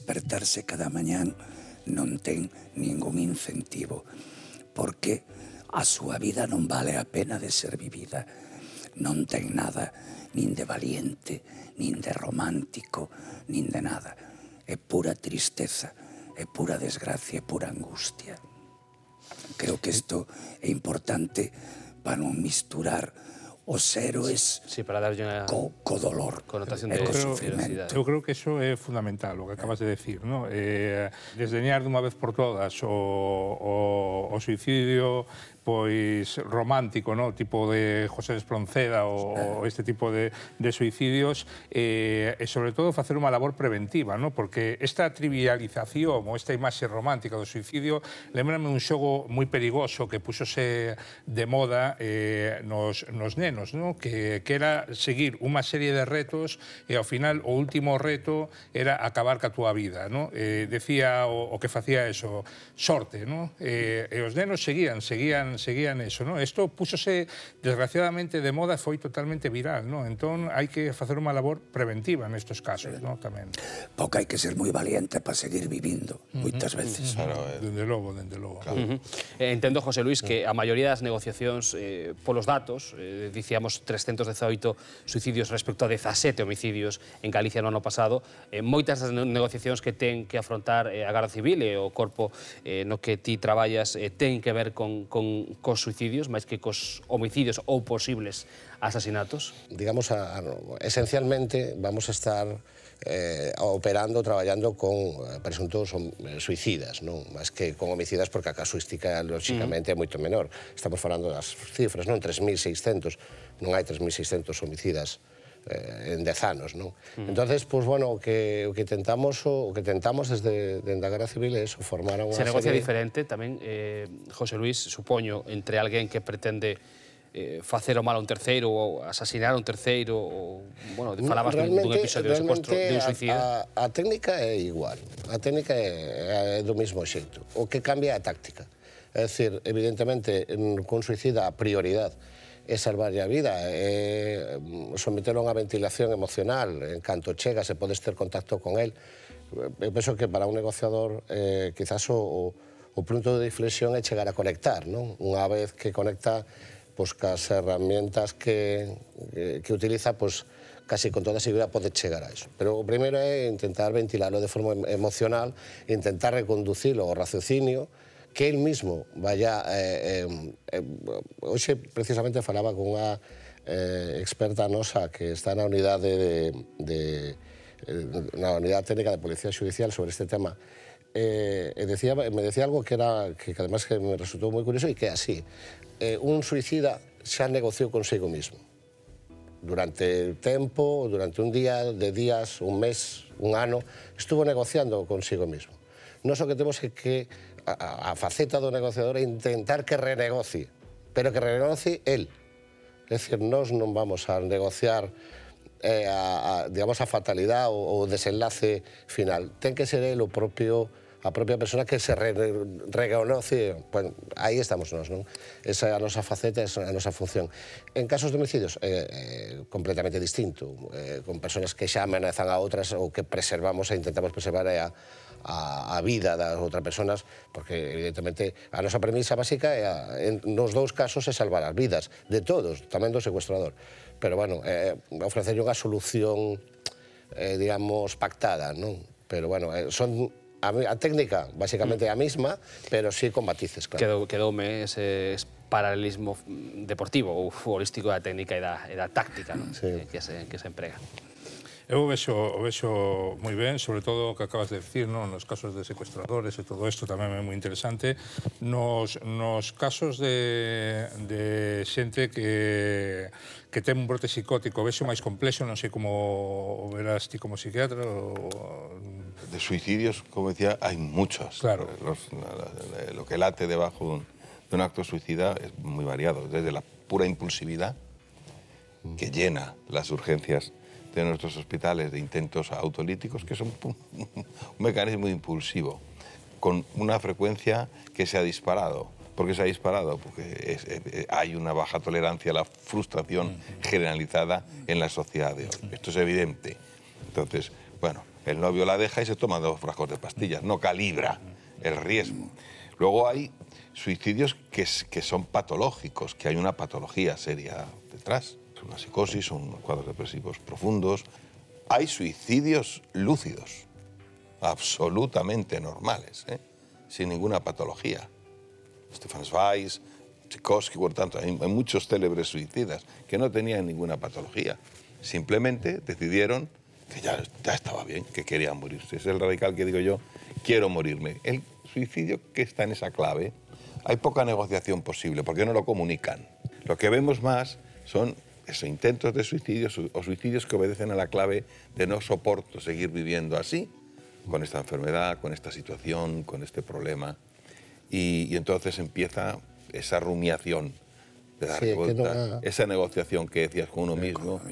despertarse cada mañán non ten ningún incentivo, porque A súa vida non vale a pena de ser vivida. Non ten nada, nin de valiente, nin de romántico, nin de nada. É pura tristeza, é pura desgracia, é pura angustia. Creo que isto é importante para non misturar os héroes co dolor, connotación e co sufrimento. Eu creo que eso é fundamental, o que acabas de decir, ¿no? Desdeñar dunha vez por todas o suicidio pois romántico, ¿no? Tipo de José Espronceda ou este tipo de suicidios, e sobre todo facer unha labor preventiva, ¿no? Porque esta trivialización ou esta imaxe romántica do suicidio lembrame un xogo moi perigoso que puxose de moda nos nenos, ¿no? Que era seguir unha serie de retos e ao final o último reto era acabar ca túa vida, ¿no? Decía o que facía eso, sorte, ¿no? E os nenos seguían eso, ¿no? Isto púxose desgraciadamente de moda e foi totalmente viral, ¿no? Entón hai que facer unha labor preventiva nestes casos, ¿no? Tamén. Porque hai que ser moi valiente para seguir vivindo, moitas veces. Dende logo, dende logo. Entendo, José Luis, que a maioría das negociacións, polos datos, dicíamos 318 suicidios respecto a 17 homicidios en Galicia no ano pasado, moitas das negociacións que ten que afrontar a Garda Civil e o corpo no que ti traballas ten que ver cos suicidios, máis que cos homicidios ou posibles asasinatos? Digamos, esencialmente vamos a estar operando, traballando con presuntos suicidas, non? Más que con homicidas, porque a casuística, lóxicamente, é moito menor. Estamos falando das cifras, non? 3.600, non hai 3.600 homicidas en 10 anos, non? Entonces, pois, bueno, o que tentamos desde a Garda Civil é eso, formar unha serie... Se negocia diferente tamén, José Luis, supoño, entre alguén que pretende facer o mal a un terceiro ou asasinar a un terceiro, ou, bueno, falabas dun episodio de secuestro de un suicida. A técnica é igual, a técnica é do mesmo xeito. O que cambia é a táctica. É dicir, evidentemente, con suicida a prioridade é salvarlle a vida, é sometelo a unha ventilación emocional, en canto chega, se podes ter contacto con el. Eu penso que para un negociador quizás o punto de inflexión é chegar a conectar, non? Unha vez que conecta cas herramientas que utiliza, casi con toda seguridade pode chegar a eso. Pero o primeiro é intentar ventilarlo de forma emocional, intentar reconducilo ao raciocinio, que él mismo vaya... Hoxe, precisamente, falaba con unha experta nosa que está na unidade na unidade técnica de Policía Judicial sobre este tema, me decía algo que además que me resultou moi curioso e que é así. Un suicida xa negociou consigo mismo. Durante tempo, durante un día, de días, un mes, un ano, estuvo negociando consigo mismo. Nos o que temos é que a faceta do negociador é intentar que renegocie, pero que renegocie él. É dicir, nós non vamos a negociar digamos, a fatalidade ou o desenlace final. Ten que ser él a propia persona que se reconoce. Bueno, aí estamos nós, non? Esa é a nosa faceta, esa é a nosa función. En casos de homicidios, completamente distinto. Con personas que xa amenazan a outras ou que preservamos e intentamos preservar a vida das outras personas, porque, evidentemente, a nosa premisa básica nos dous casos é salvar as vidas de todos, tamén do secuestrador. Pero, bueno, ofrecerlle unha solución, digamos, pactada, non? Pero, bueno, a técnica, basicamente, é a mesma, pero sí con matices, claro. Quedoume ese paralelismo deportivo ou futbolístico da técnica e da táctica que se emprega. Eu vexo moi ben, sobre todo o que acabas de decir, nos casos de secuestradores e todo isto tamén é moi interesante. Nos casos de xente que ten un brote psicótico, vexo máis complexo, non sei como verás ti como psiquiatra. De suicidios, como decía, hai muchos. Claro. Lo que late debajo de un acto suicida es muy variado, desde la pura impulsividad que llena las urgencias de nuestros hospitales de intentos autolíticos, que son un mecanismo impulsivo, con una frecuencia que se ha disparado. ¿Por qué se ha disparado? Porque hay una baja tolerancia a la frustración generalizada en la sociedad de hoy. Esto es evidente. Entonces, bueno, el novio la deja y se toma 2 frascos de pastillas, no calibra el riesgo. Luego hay suicidios que son patológicos, que hay una patología seria detrás. Una psicosis, son cuadros depresivos profundos. Hay suicidios lúcidos, absolutamente normales, sin ninguna patología. Stefan Zweig, Tchaikovsky, por tanto, hay muchos célebres suicidas que no tenían ninguna patología. Simplemente decidieron que ya estaba bien, que querían morirse. Es el radical que digo yo, quiero morirme. El suicidio que está en esa clave, hay poca negociación posible, porque no lo comunican. Lo que vemos más son esos intentos de suicidios o suicidios que obedecen a la clave de no soporto seguir viviendo así, con esta enfermedad, con esta situación, con este problema. Y entonces empieza esa rumiación de dar vueltas, esa negociación que decías con uno mismo,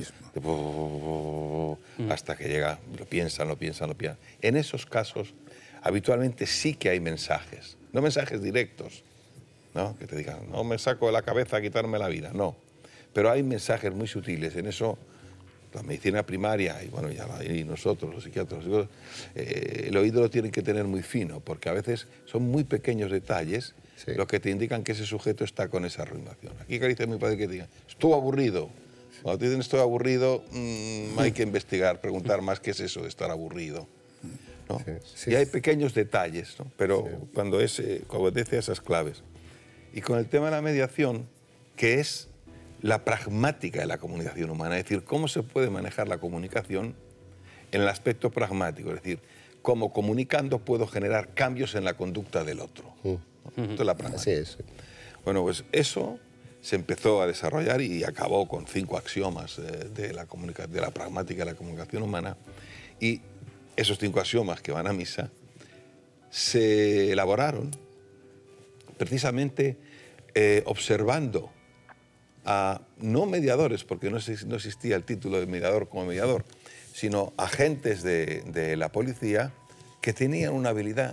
hasta que llega, lo piensan. En esos casos, habitualmente sí que hay mensajes, no mensajes directos, ¿no? Que te digan, no me saco de la cabeza a quitarme la vida, no. Pero hay mensajes muy sutiles. En eso, la medicina primaria, y bueno, y nosotros, los psiquiatras, el oído lo tienen que tener muy fino, porque a veces son muy pequeños detalles lo que te indican que ese sujeto está con esa rumiación. Aquí dice mi padre que te diga, estuvo aburrido. Cuando te dicen estoy aburrido, hay que investigar, preguntar más qué es eso de estar aburrido, ¿no? Y hay pequeños detalles, ¿no? Pero cuando obedece a esas claves. Y con el tema de la mediación, que es la pragmática de la comunicación humana, es decir, cómo se puede manejar la comunicación en el aspecto pragmático, es decir, cómo comunicando puedo generar cambios en la conducta del otro. Esto es la pragmática. Así es. Bueno, pues eso se empezó a desarrollar y acabó con 5 axiomas de la pragmática de la comunicación humana, y esos 5 axiomas que van a misa se elaboraron precisamente observando a no mediadores, porque no existía el título de mediador como mediador, sino agentes de la policía que tenían una habilidad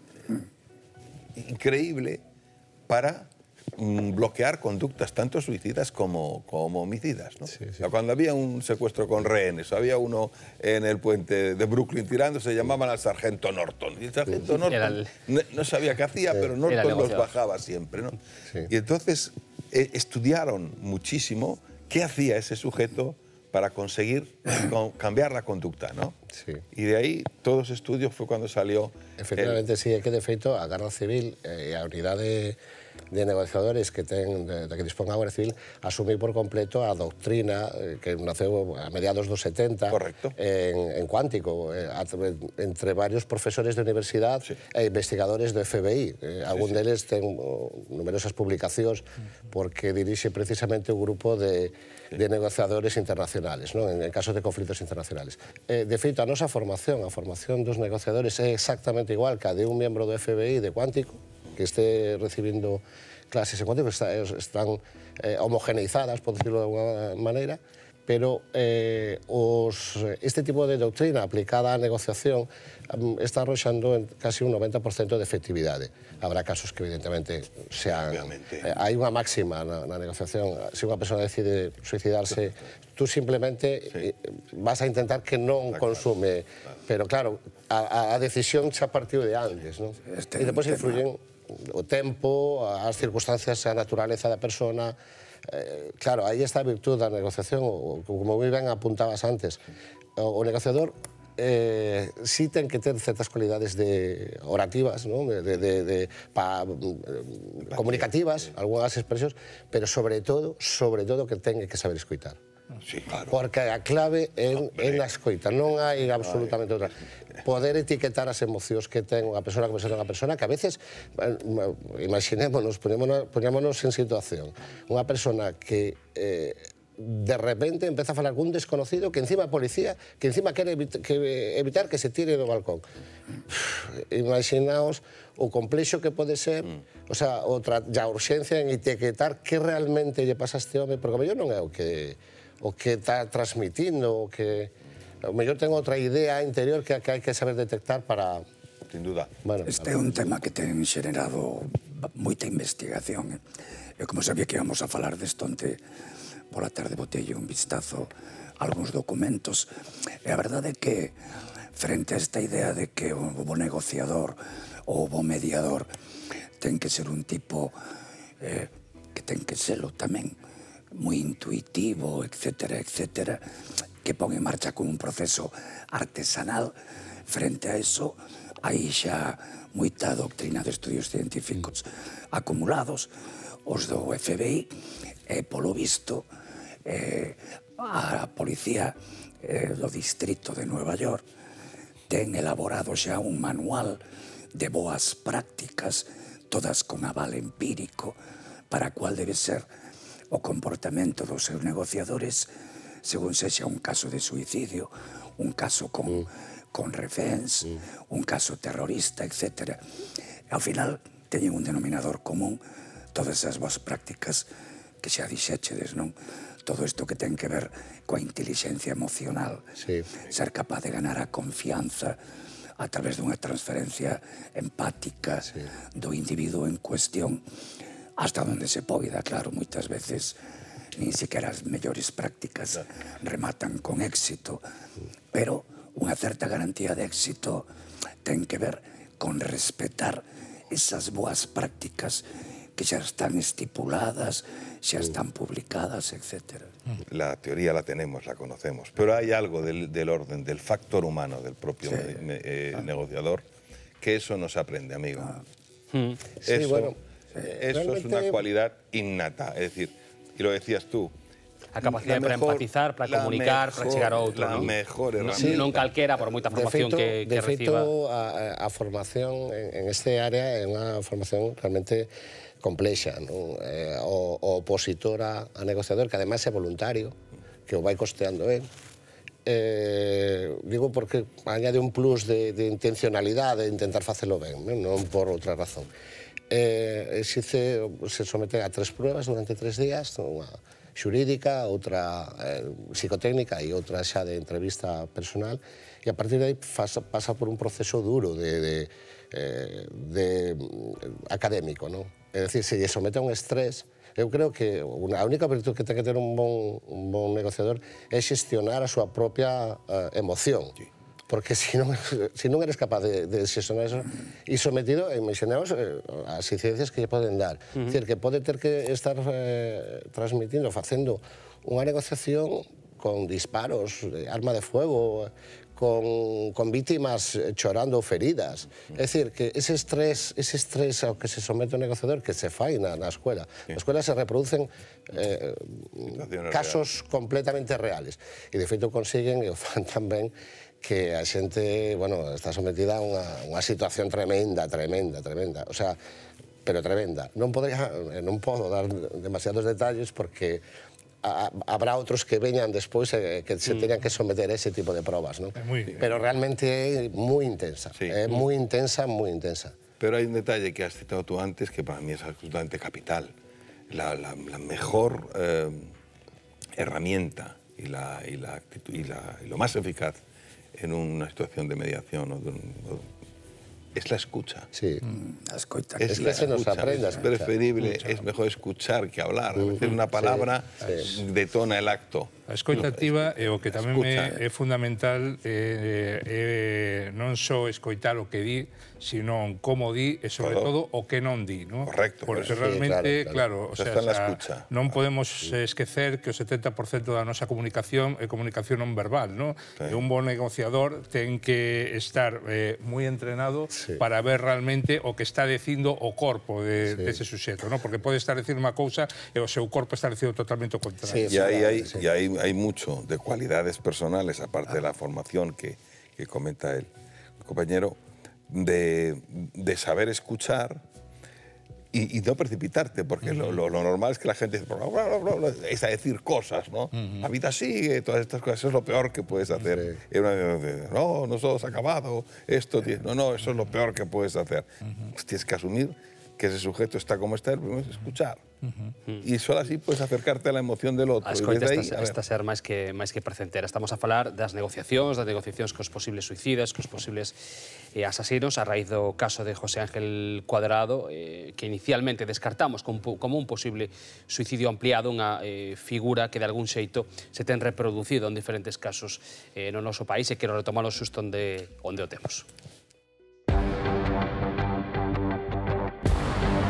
increíble para bloquear conductas tanto suicidas como homicidas, ¿no? O sea, cuando había un secuestro con rehenes, había uno en el puente de Brooklyn tirándose, llamaban al sargento Norton. Y el sargento Norton no sabía qué hacía, pero Norton los bajaba siempre, ¿no? Y entonces estudiaron muchísimo qué hacía ese sujeto para conseguir cambiar la conducta, ¿no? Y de ahí, todos los estudios fue cuando salió... Efectivamente, sí, é que de feito a Garda Civil e a unidade de negociadores que dispón a Guardia Civil asumir por completo a doctrina que naceu a mediados dos 70 en Cuántico, entre varios profesores de universidad e investigadores do FBI. Algún deles ten numerosas publicacións porque dirixe precisamente un grupo de negociadores internacionales, ¿no? En casos de conflitos internacionales. De feito, a nosa formación, a formación dos negociadores é exactamente igual que a de un membro do FBI de Cuántico, que esté recibindo clases en Cuántico, están homogeneizadas, por decirlo de alguna maneira, pero este tipo de doutrina aplicada á negociación está arroxando en casi un 90% de efectividade. Habrá casos que, evidentemente, hai unha máxima na negociación. Se unha persona decide suicidarse, tú simplemente vas a intentar que non consume. Pero, claro, a decisión xa partiu de antes, non? E depois influyen o tempo, as circunstancias, a naturaleza da persona. Claro, aí está a virtud da negociación, como moi ben apuntabas antes. O negociador sí ten que ter certas cualidades orativas, comunicativas, algunhas expresións, pero sobre todo que ten que saber escoitar. Sí, claro. Porque a clave é na escoita, non hai absolutamente outra. Poder etiquetar as emocións que ten unha persona que a veces, imaginémonos, poñémonos en situación, unha persona que de repente empeza a falar cun desconocido que encima é policía, que encima quere evitar que se tire do balcón. Imaginaos o complexo que pode ser, o sea, a urxencia en etiquetar que realmente lle pasa a este home, porque a mellor non é o que está transmitindo, o que a mellor ten outra idea interior que hai que saber detectar para... Sin duda. Este é un tema que ten xerado moita investigación. E como sabía que íbamos a falar desto onte, pola tarde botelle un vistazo a algúns documentos. E a verdade é que, frente a esta idea de que o bo negociador ou o bo mediador ten que ser un tipo que ten que serlo tamén moi intuitivo, etcétera, etcétera, que pon en marcha con un proceso artesanal. Frente a eso, hai xa moita doctrina de estudios científicos acumulados, os do FBI, e polo visto, a policía do distrito de Nueva York ten elaborado xa un manual de boas prácticas, todas con aval empírico, para cual debe ser o comportamento dos seus negociadores según sexa un caso de suicidio, un caso con reféns, un caso terrorista, etc. Ao final, teñen un denominador común todas as boas prácticas que xa dixéchedes, non? Todo isto que ten que ver coa inteligencia emocional, ser capaz de ganar a confianza a través dunha transferencia empática do individuo en cuestión, hasta onde se poida, claro, moitas veces nin sequera as mellores prácticas rematan con éxito, pero unha certa garantía de éxito ten que ver con respetar esas boas prácticas que xa están estipuladas, xa están publicadas, etc. La teoría la tenemos, la conocemos, pero hay algo del orden, del factor humano del propio negociador, que eso no se aprende, amigo. Eso es una cualidad innata, es decir, y lo decías tú, a capacidade para empatizar, para comunicar, para chegar a outro, non? Non calquera, por moita formación que reciba. De feito, a formación en este área é unha formación realmente complexa, non? O opositor a negociador, que ademais é voluntario, que o vai costeando él, digo porque añade un plus de intencionalidade, de intentar facelo ben, non por outra razón. Se somete a 3 pruebas durante 3 días, unha xurídica, outra psicotécnica e outra xa de entrevista personal, e a partir de aí pasa por un proceso duro de académico, non? É dicir, se lle somete a un estrés, eu creo que a única virtud que ten que ter un bon negociador é xestionar a súa propia emoción. Porque se non eres capaz de xestionar eso, e sometido, imaginemos as incidencias que lle poden dar. É dicir, que pode ter que estar transmitindo, facendo unha negociación con disparos, arma de fuego, con vítimas chorando ou feridas. É dicir, que ese estrés ao que se somete o negociador, que se fai na escuela. Na escuela se reproducen casos completamente reales. E, de feito, consiguen, e o fan tamén, que a xente, bueno, está sometida a unha situación tremenda, o sea, pero tremenda. Non podo dar demasiados detalles porque habrá outros que veñan despois que se teñan que someter a ese tipo de probas, non? Pero realmente é moi intensa, é moi intensa, moi intensa. Pero hai un detalle que has citado tú antes que para mí es absolutamente capital. La mejor herramienta y lo más eficaz en una situación de mediación es la escucha. Sí. La escucha. Es preferible, es mejor escuchar que hablar. A veces una palabra detona el acto. A escoita activa é o que tamén é fundamental non só escoitar o que di, sino como di e, sobre todo, o que non di, non? Correcto. Porque realmente, claro, non podemos esquecer que o 70% da nosa comunicación é comunicación non verbal, non? E un bon negociador ten que estar moi entrenado para ver realmente o que está dicindo o corpo dese suxeto, non? Porque pode estar dicindo unha cousa e o seu corpo está dicindo totalmente o contrario. E hay mucho de cualidades personales, aparte de la formación que comenta el compañero, de saber escuchar y no precipitarte, porque lo normal es que la gente es a decir cosas, ¿no? La vida sigue, todas estas cosas, eso es lo peor que puedes hacer. No, todo se ha acabado, esto, no, eso es lo peor que puedes hacer. Tienes que asumir que ese sujeto está como está, el primero es escuchar. E só así podes acercarte a la emoción del outro. A escoita está a ser máis que placentera. Estamos a falar das negociacións cos posibles suicidas, cos posibles asasinos, a raíz do caso de José Ángel Cuadrado, que inicialmente descartamos como un posible suicidio ampliado, unha figura que de algún xeito se ten reproducido en diferentes casos no noso país, e quero retomalo xusto onde o temos.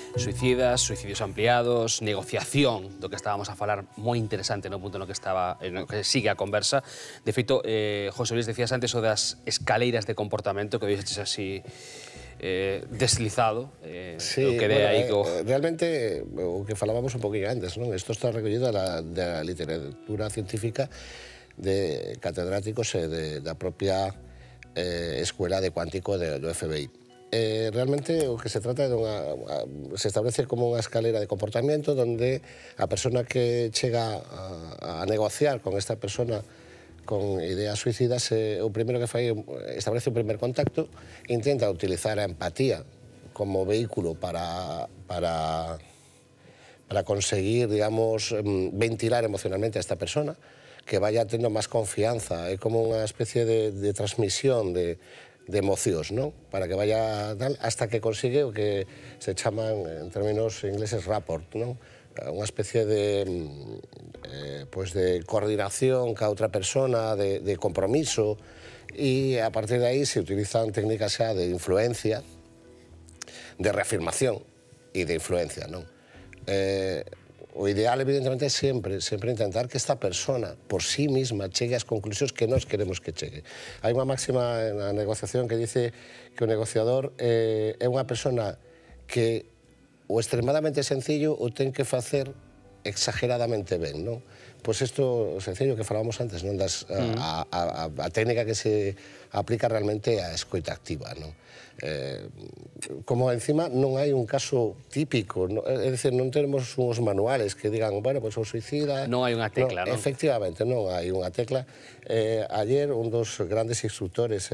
suicidas, suicidios ampliados, negociación, do que estábamos a falar, moi interesante no punto no que sigue a conversa. De feito, José Luis, decías antes o das escaleiras de comportamento, que dixeches así deslizado, sí, o que de aí realmente, o que falábamos un poquinho antes, non? Isto está recollido da literatura científica de catedráticos da propia Escuela de Cuántico do FBI. Realmente o que se trata é se establece como unha escalera de comportamento onde a persona que chega a negociar con esta persona con ideas suicidas, o primeiro que fai establece un primer contacto, intenta utilizar a empatía como vehículo para conseguir, digamos, ventilar emocionalmente a esta persona, que vaya tendo máis confianza, é como unha especie de transmisión de emocións, ¿no? Para que vaya tal, hasta que consigue o que se chaman en términos ingleses rapport, ¿no? Unha especie de coordinación ca outra persona, de compromiso, e a partir de aí se utilizan técnicas xa de influencia, de reafirmación e de influencia, non? O ideal, evidentemente, é sempre intentar que esta persona, por sí misma, chegue ás conclusións que nós queremos que chegue. Hai unha máxima na negociación que dice que o negociador é unha persona que o extremadamente sencillo o ten que facer exageradamente ben, non? Pois isto sencillo que falábamos antes, non? A técnica que se aplica realmente a escoita activa, non? Como encima non hai un caso típico, é dicir, non tenemos uns manuales que digan, bueno, pois o suicida... Non hai unha tecla, non? Efectivamente, non hai unha tecla. Ayer un dos grandes instructores,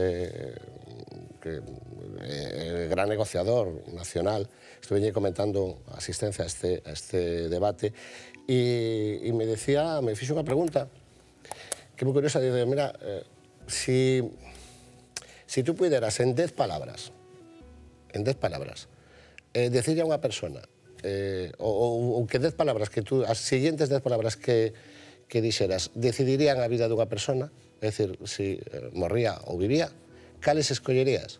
gran negociador nacional, estuve comentando asistencia a este debate e me decía, me fixo unha pregunta que moi curiosa, dice, mira, si tú puderas en 10 palabras, decirle a unha persona, ou que 10 palabras, que tú, as siguientes 10 palabras que dixeras, decidirían a vida dunha persona, é dicir, si morría ou vivía, cales escollerías?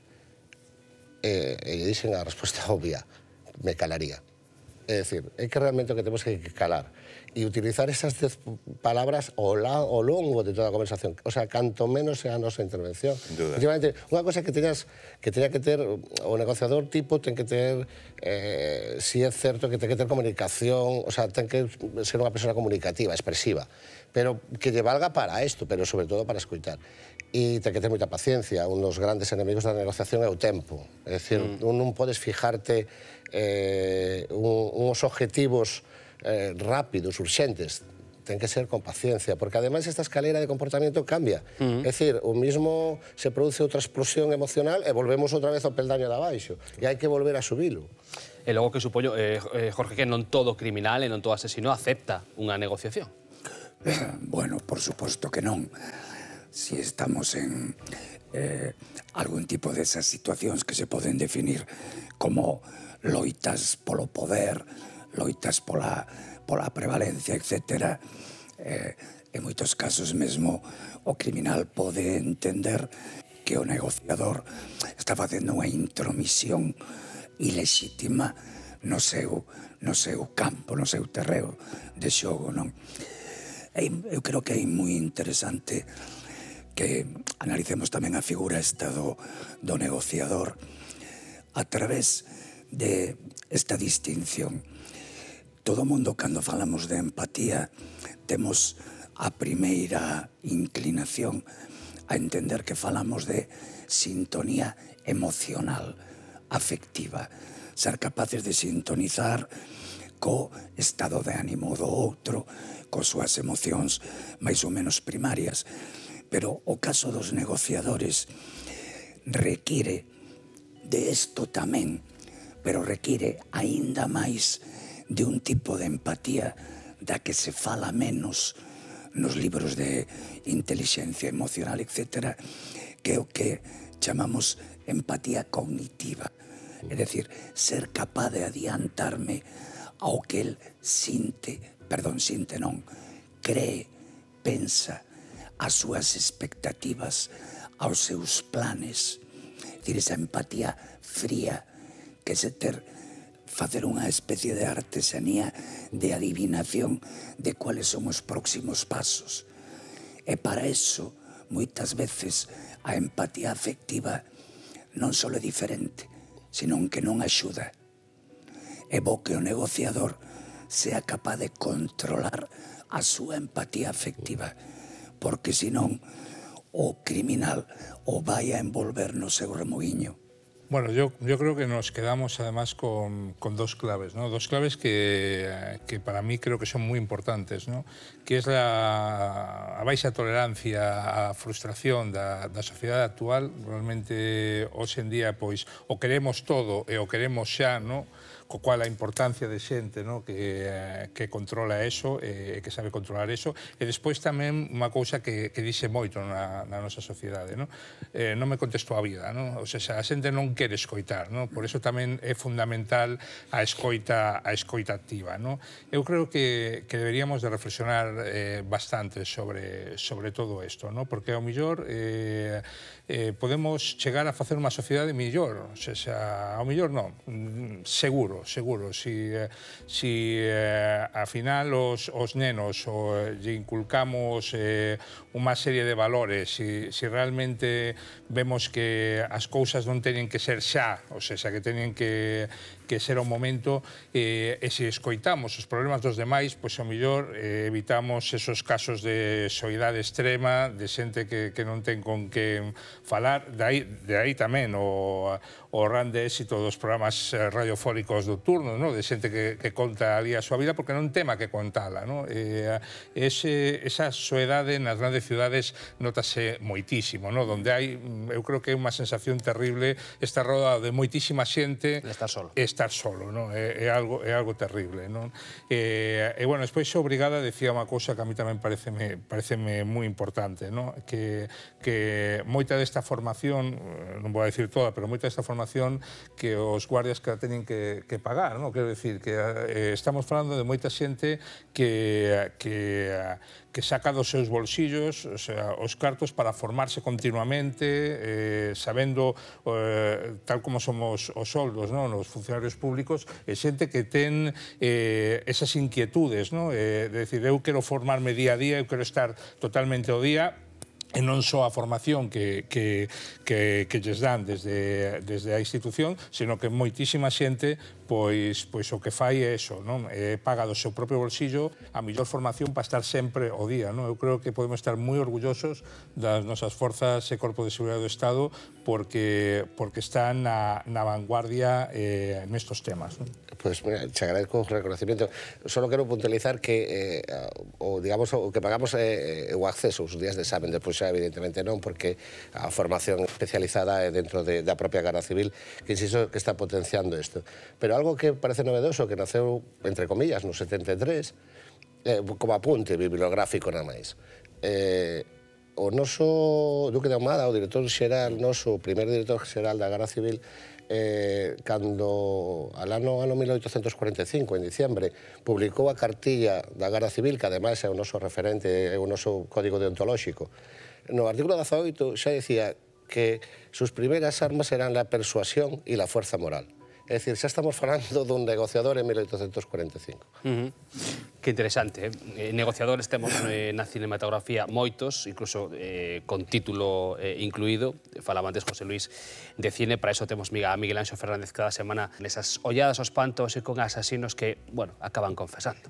E lle dixen a resposta obvia, me calaría. É dicir, é que realmente o que temos que calar e utilizar esas 10 palabras ao longo de toda a conversación, o sea, canto menos sea a nosa intervención. Efectivamente, unha cosa que teña que ter o negociador tipo ten que ter, si é certo que ten que ter comunicación, o sea, ten que ser unha persona comunicativa, expresiva, pero que lle valga para isto, pero sobre todo para escoitar. E ten que ter moita paciencia. Un dos grandes enemigos da negociación é o tempo. É dicir, non podes fijarte uns objetivos rápidos, urxentes. Ten que ser con paciencia, porque ademais esta escalera de comportamento cambia. É dicir, o mismo se produce outra explosión emocional e volvemos outra vez ao peldaño de abaixo. E hai que volver a subilo. E logo que supoño, Jorge, que non todo criminal e non todo asesino acepta unha negociación. Bueno, por suposto que non. Si estamos en algún tipo desas situacións que se poden definir como loitas polo poder, loitas pola prevalencia, etc., en moitos casos mesmo o criminal pode entender que o negociador está facendo unha intromisión ilexítima no seu campo, no seu terreo de xogo, non? Eu creo que é moi interesante que analicemos tamén a figura esta do negociador a través de esta distinción. Todo mundo, cando falamos de empatía, temos a primeira inclinación a entender que falamos de sintonía emocional, afectiva, ser capaces de sintonizar co estado de ánimo do outro, coas súas emocións máis ou menos primarias. Pero o caso dos negociadores require de isto tamén, pero require aínda máis de un tipo de empatía da que se fala menos nos libros de intelixencia emocional, etc., que é o que chamamos empatía cognitiva. É dicir, ser capaz de adiantarme ao que el cree, pensa, as súas expectativas, aos seus planes. É dicir, esa empatía fría, que se ter facer unha especie de artesanía de adivinación de cuáles son os próximos pasos. E para eso, moitas veces, a empatía afectiva non só é diferente, senón que non axuda. É bo que o negociador sea capaz de controlar a súa empatía afectiva, porque senón o criminal o vai a envolver no seu remoguiño. Bueno, yo creo que nos quedamos además con dos claves, ¿no? Dos claves que para mí creo que son muy importantes, ¿no? Que es a baixa tolerancia á frustración da sociedade actual. Realmente, hoxe en día, pois, o queremos todo e o queremos xa, ¿no? Co cual a importancia de xente, ¿no? que controla eso, que sabe controlar eso, e despois tamén unha cousa que dixe moito na nosa sociedade, ¿no? Non me contestou a vida, ¿no? O sea, a xente non quere escoitar, ¿no? Por eso tamén é fundamental a escoita activa, ¿no? Eu creo que deberíamos de reflexionar bastante sobre todo isto, ¿no? Porque ao mellor podemos chegar a facer unha sociedade mellor, o sea, ao mellor non, seguro, si a final os nenos lle inculcamos unha serie de valores, si realmente vemos que as cousas non teñen que ser xa, ou seja, que teñen que ser o momento, e se escoitamos os problemas dos demais, pois ao mellor evitamos esos casos de soidade extrema, de xente que non ten con que falar, de aí tamén o grande éxito dos programas radiofónicos nocturnos, de xente que conta ali a súa vida porque non tema que contala. Esa soedade nas grandes ciudades notase moitísimo, onde hai, eu creo que é unha sensación terrible estar rodeado de moitísima xente, estar solo, é algo terrible. E, bueno, despois a Brigada decía unha cousa que a mí tamén pareceme moi importante, que moita desta formación, non vou a decir toda, pero moita desta formación que os guardias que a teñen que pagar, quero decir, que estamos falando de moita xente que saca dos seus bolsillos, o sea, os cartos para formarse continuamente, sabendo, tal como somos os soldos, nos funcionarios públicos, e xente que ten esas inquietudes, de decir, eu quero formarme día a día, eu quero estar totalmente ao día, e non só a formación que lles dan desde a institución, sino que moitísima xente pois o que fai é eso, paga do seu propio bolsillo a mellor formación para estar sempre ao día. Eu creo que podemos estar moi orgullosos das nosas forzas e Corpo de Seguridade do Estado porque están na vanguardia nestos temas. Pues mira, te agradezco o reconocimiento. Solo quero puntualizar que o que pagamos o acceso aos días de examen, despois xa evidentemente non, porque a formación especializada é dentro da propia Garda Civil, que insisto que está potenciando isto. Pero algo que parece novedoso, que naceu, entre comillas, no 73, como apunte bibliográfico nada máis. O noso Duque de Ahumada, o director xeral, o primer director xeral da Garda Civil, cando al ano 1845, en diciembre, publicou a cartilla da Garda Civil, que ademais é o noso referente, é o noso código deontolóxico. No artículo 18 xa decía que sus primeras armas eran la persuasión y la fuerza moral. É dicir, xa estamos falando dun negociador en 1845. Que interesante. Negociadores temos na cinematografía moitos, incluso con título incluído. Falaba antes José Luis de cine, para iso temos a Miguel Anxo Fernández cada semana nesas olladas aos pantos e con asasinos que, bueno, acaban confesando.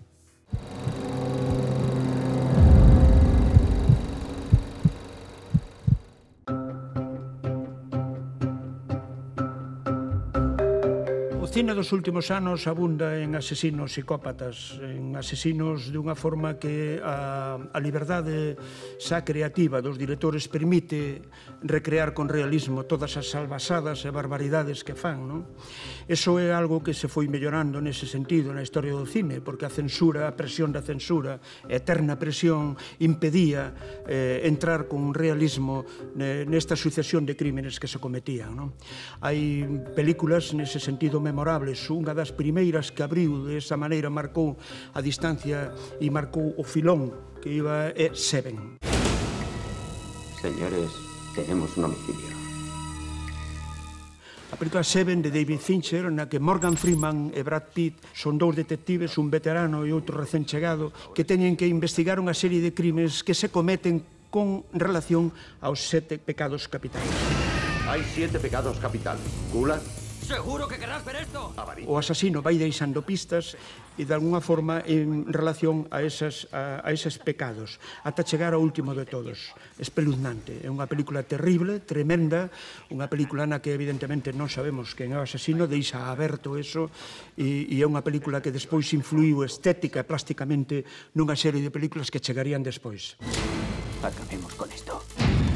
O cine dos últimos anos abunda en asesinos psicópatas, en asesinos de unha forma que a liberdade xa creativa dos directores permite recrear con realismo todas as salvasadas e barbaridades que fan, non? Eso é algo que se foi mellorando nese sentido na historia do cine, porque a censura, a presión da censura, a eterna presión impedía entrar con realismo nesta sucesión de crímenes que se cometían, non? Hai películas nese sentido memorables. Unha das primeiras que abriu desa maneira marcou a distancia e marcou o filón que iba é Seven. Señores, tenemos un homicidio. A película Seven, de David Fincher, na que Morgan Freeman e Brad Pitt son dous detectives, un veterano e outro recén chegado, que teñen que investigar unha serie de crimes que se cometen con relación aos 7 pecados capitales. Hay 7 pecados capitales. Gula. ¿Seguro que querrás ver esto? O asasino vai deixando pistas e, de alguna forma, en relación a eses pecados, ata chegar ao último de todos. Espeluznante. É unha película terrible, tremenda, unha película na que, evidentemente, non sabemos quen é o asasino, deixa aberto eso, e é unha película que despois influiu estética e plásticamente nunha serie de películas que chegarían despois. Acabemos con esto.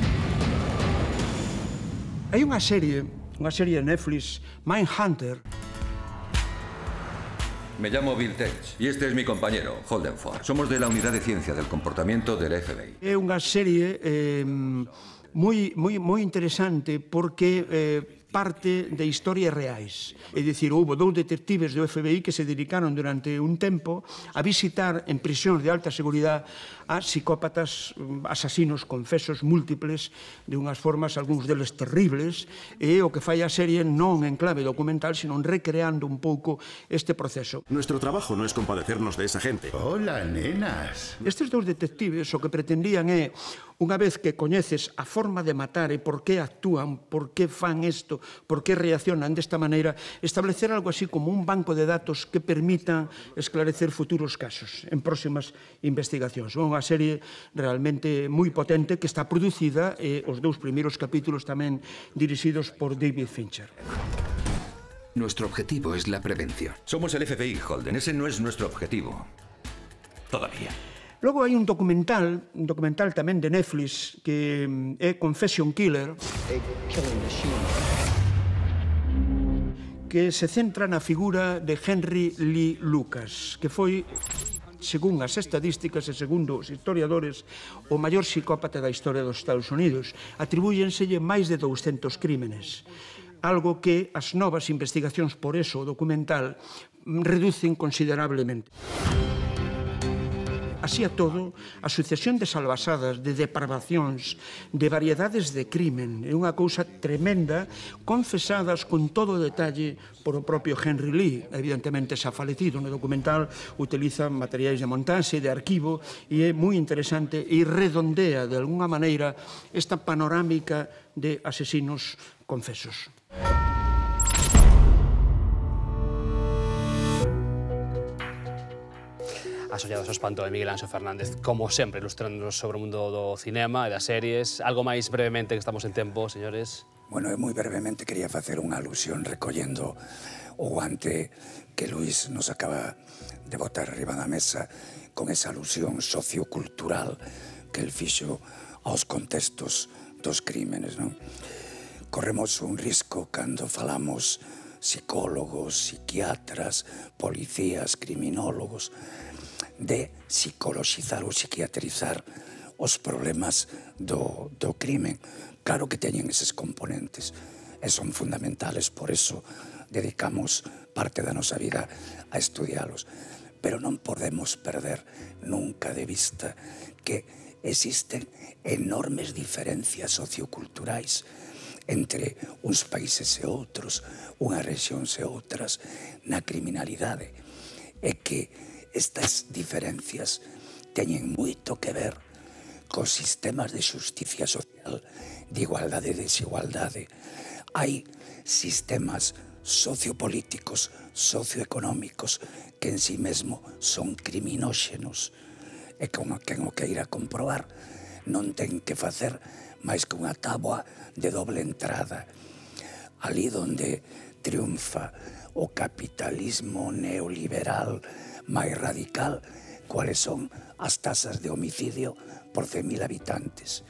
Hai unha serie de Netflix, Mindhunter. Me llamo Bill Tench y este es mi compañero, Holden Ford. Somos de la Unidad de Ciencia del Comportamiento del FBI. É unha serie moi interesante porque parte de historias reais. É dicir, houve 2 detectives do FBI que se dedicaron durante un tempo a visitar en prisións de alta seguridade a psicópatas, asasinos confesos múltiples, de unhas formas, algúns deles terribles, e o que fai a serie non en clave documental, sino recreando un pouco este proceso. Nuestro trabajo no es compadecernos de esa gente. Hola, nenas. Estes 2 detectives o que pretendían é, unha vez que coñeces a forma de matar e por que actúan, por que fan isto, por que reaccionan desta maneira, establecer algo así como un banco de datos que permitan esclarecer futuros casos en próximas investigacións. É unha serie realmente moi potente que está producida e os 2 primeiros capítulos tamén dirixidos por David Fincher. Nuestro objetivo es la prevención. Somos el FBI, Holden. Ese no es nuestro objetivo. Todavía. Logo hai un documental tamén de Netflix que é Confession Killer, que se centra na figura de Henry Lee Lucas, que foi, según as estadísticas e segundo os historiadores, o maior psicópata da historia dos Estados Unidos. Atribúyenselle máis de 200 crímenes, algo que as novas investigacións por eso documental reducen considerablemente. Así a todo, a sucesión de salvasadas, de depravacións, de variedades de crimen, é unha cousa tremenda, confesadas con todo o detalle por o propio Henry Lee. Evidentemente, xa falecido. No documental utiliza materiais de montaxe, de arquivo, e é moi interesante e redondea, de alguna maneira, esta panorámica de asesinos confesos. As olladas ao espanto de Miguel Anxo Fernández, como sempre, ilustrándonos sobre o mundo do cinema e das series. Algo máis brevemente, que estamos en tempo, señores. Bueno, moi brevemente quería facer unha alusión recollendo o guante que Luís nos acaba de botar arriba da mesa con esa alusión sociocultural que el fixo aos contextos dos crímenes, non? Corremos un risco cando falamos psicólogos, psiquiatras, policías, criminólogos, de psicoloxizar ou psiquiatrizar os problemas do crimen. Claro que teñen eses componentes e son fundamentales, por eso dedicamos parte da nosa vida a estudialos. Pero non podemos perder nunca de vista que existen enormes diferencias socioculturais entre uns países e outros, unhas rexións e outras, na criminalidade, e que estas diferencias teñen moito que ver cos sistemas de xusticia social, de igualdade e desigualdade. Hai sistemas sociopolíticos, socioeconómicos, que en sí mesmo son criminóxenos, e que quen o queira comprobar non ten que facer máis que unha táboa de doble entrada. Ali donde triunfa o capitalismo neoliberal máis radical, cuáles son as tasas de homicidio por 100.000 habitantes.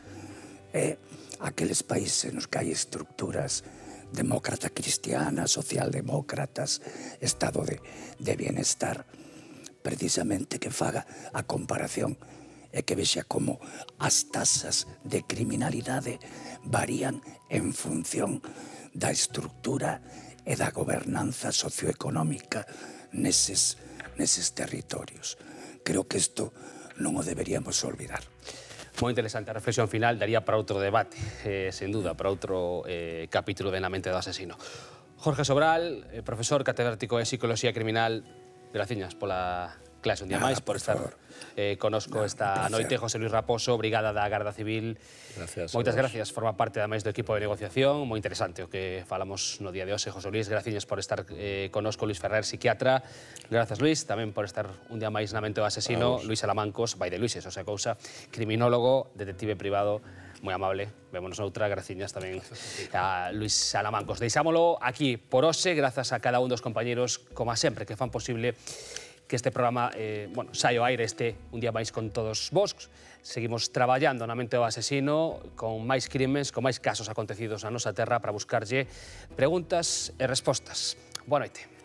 E aqueles países nos que hai estructuras demócrata cristiana, socialdemócratas, estado de bienestar, precisamente que faga a comparación e que vexa como as tasas de criminalidade varían en función da estructura e da gobernanza socioeconómica neses territorios. Creo que isto non o deberíamos olvidar. Moi interesante a reflexión final, daría para outro debate, sen duda, para outro capítulo de Na mente do asesino. Jorge Sobral, profesor catedrático de Psicología Criminal, graciñas pola clase un día máis, por estar conosco esta noite. José Luis Raposo, brigada da Garda Civil. Moitas gracias, forma parte ademais do equipo de negociación, moi interesante o que falamos no día de hoxe. José Luis, graciñas por estar conosco. Luis Ferrer, psiquiatra. Grazas, Luis, tamén por estar un día máis na mente do asesino. Luis Alamancos, vai de Luises, o sea, cousa, criminólogo, detective privado, moi amable. Vémonos noutra, graciñas tamén a Luis Alamancos. Deixámolo aquí por hoxe, grazas a cada un dos compañeros, como sempre, que fan posible que este programa saia ao aire, este un día máis con todos vos. Seguimos traballando na mente do asesino, con máis crimes, con máis casos acontecidos na nosa terra para buscarlle preguntas e respostas. Boa noite.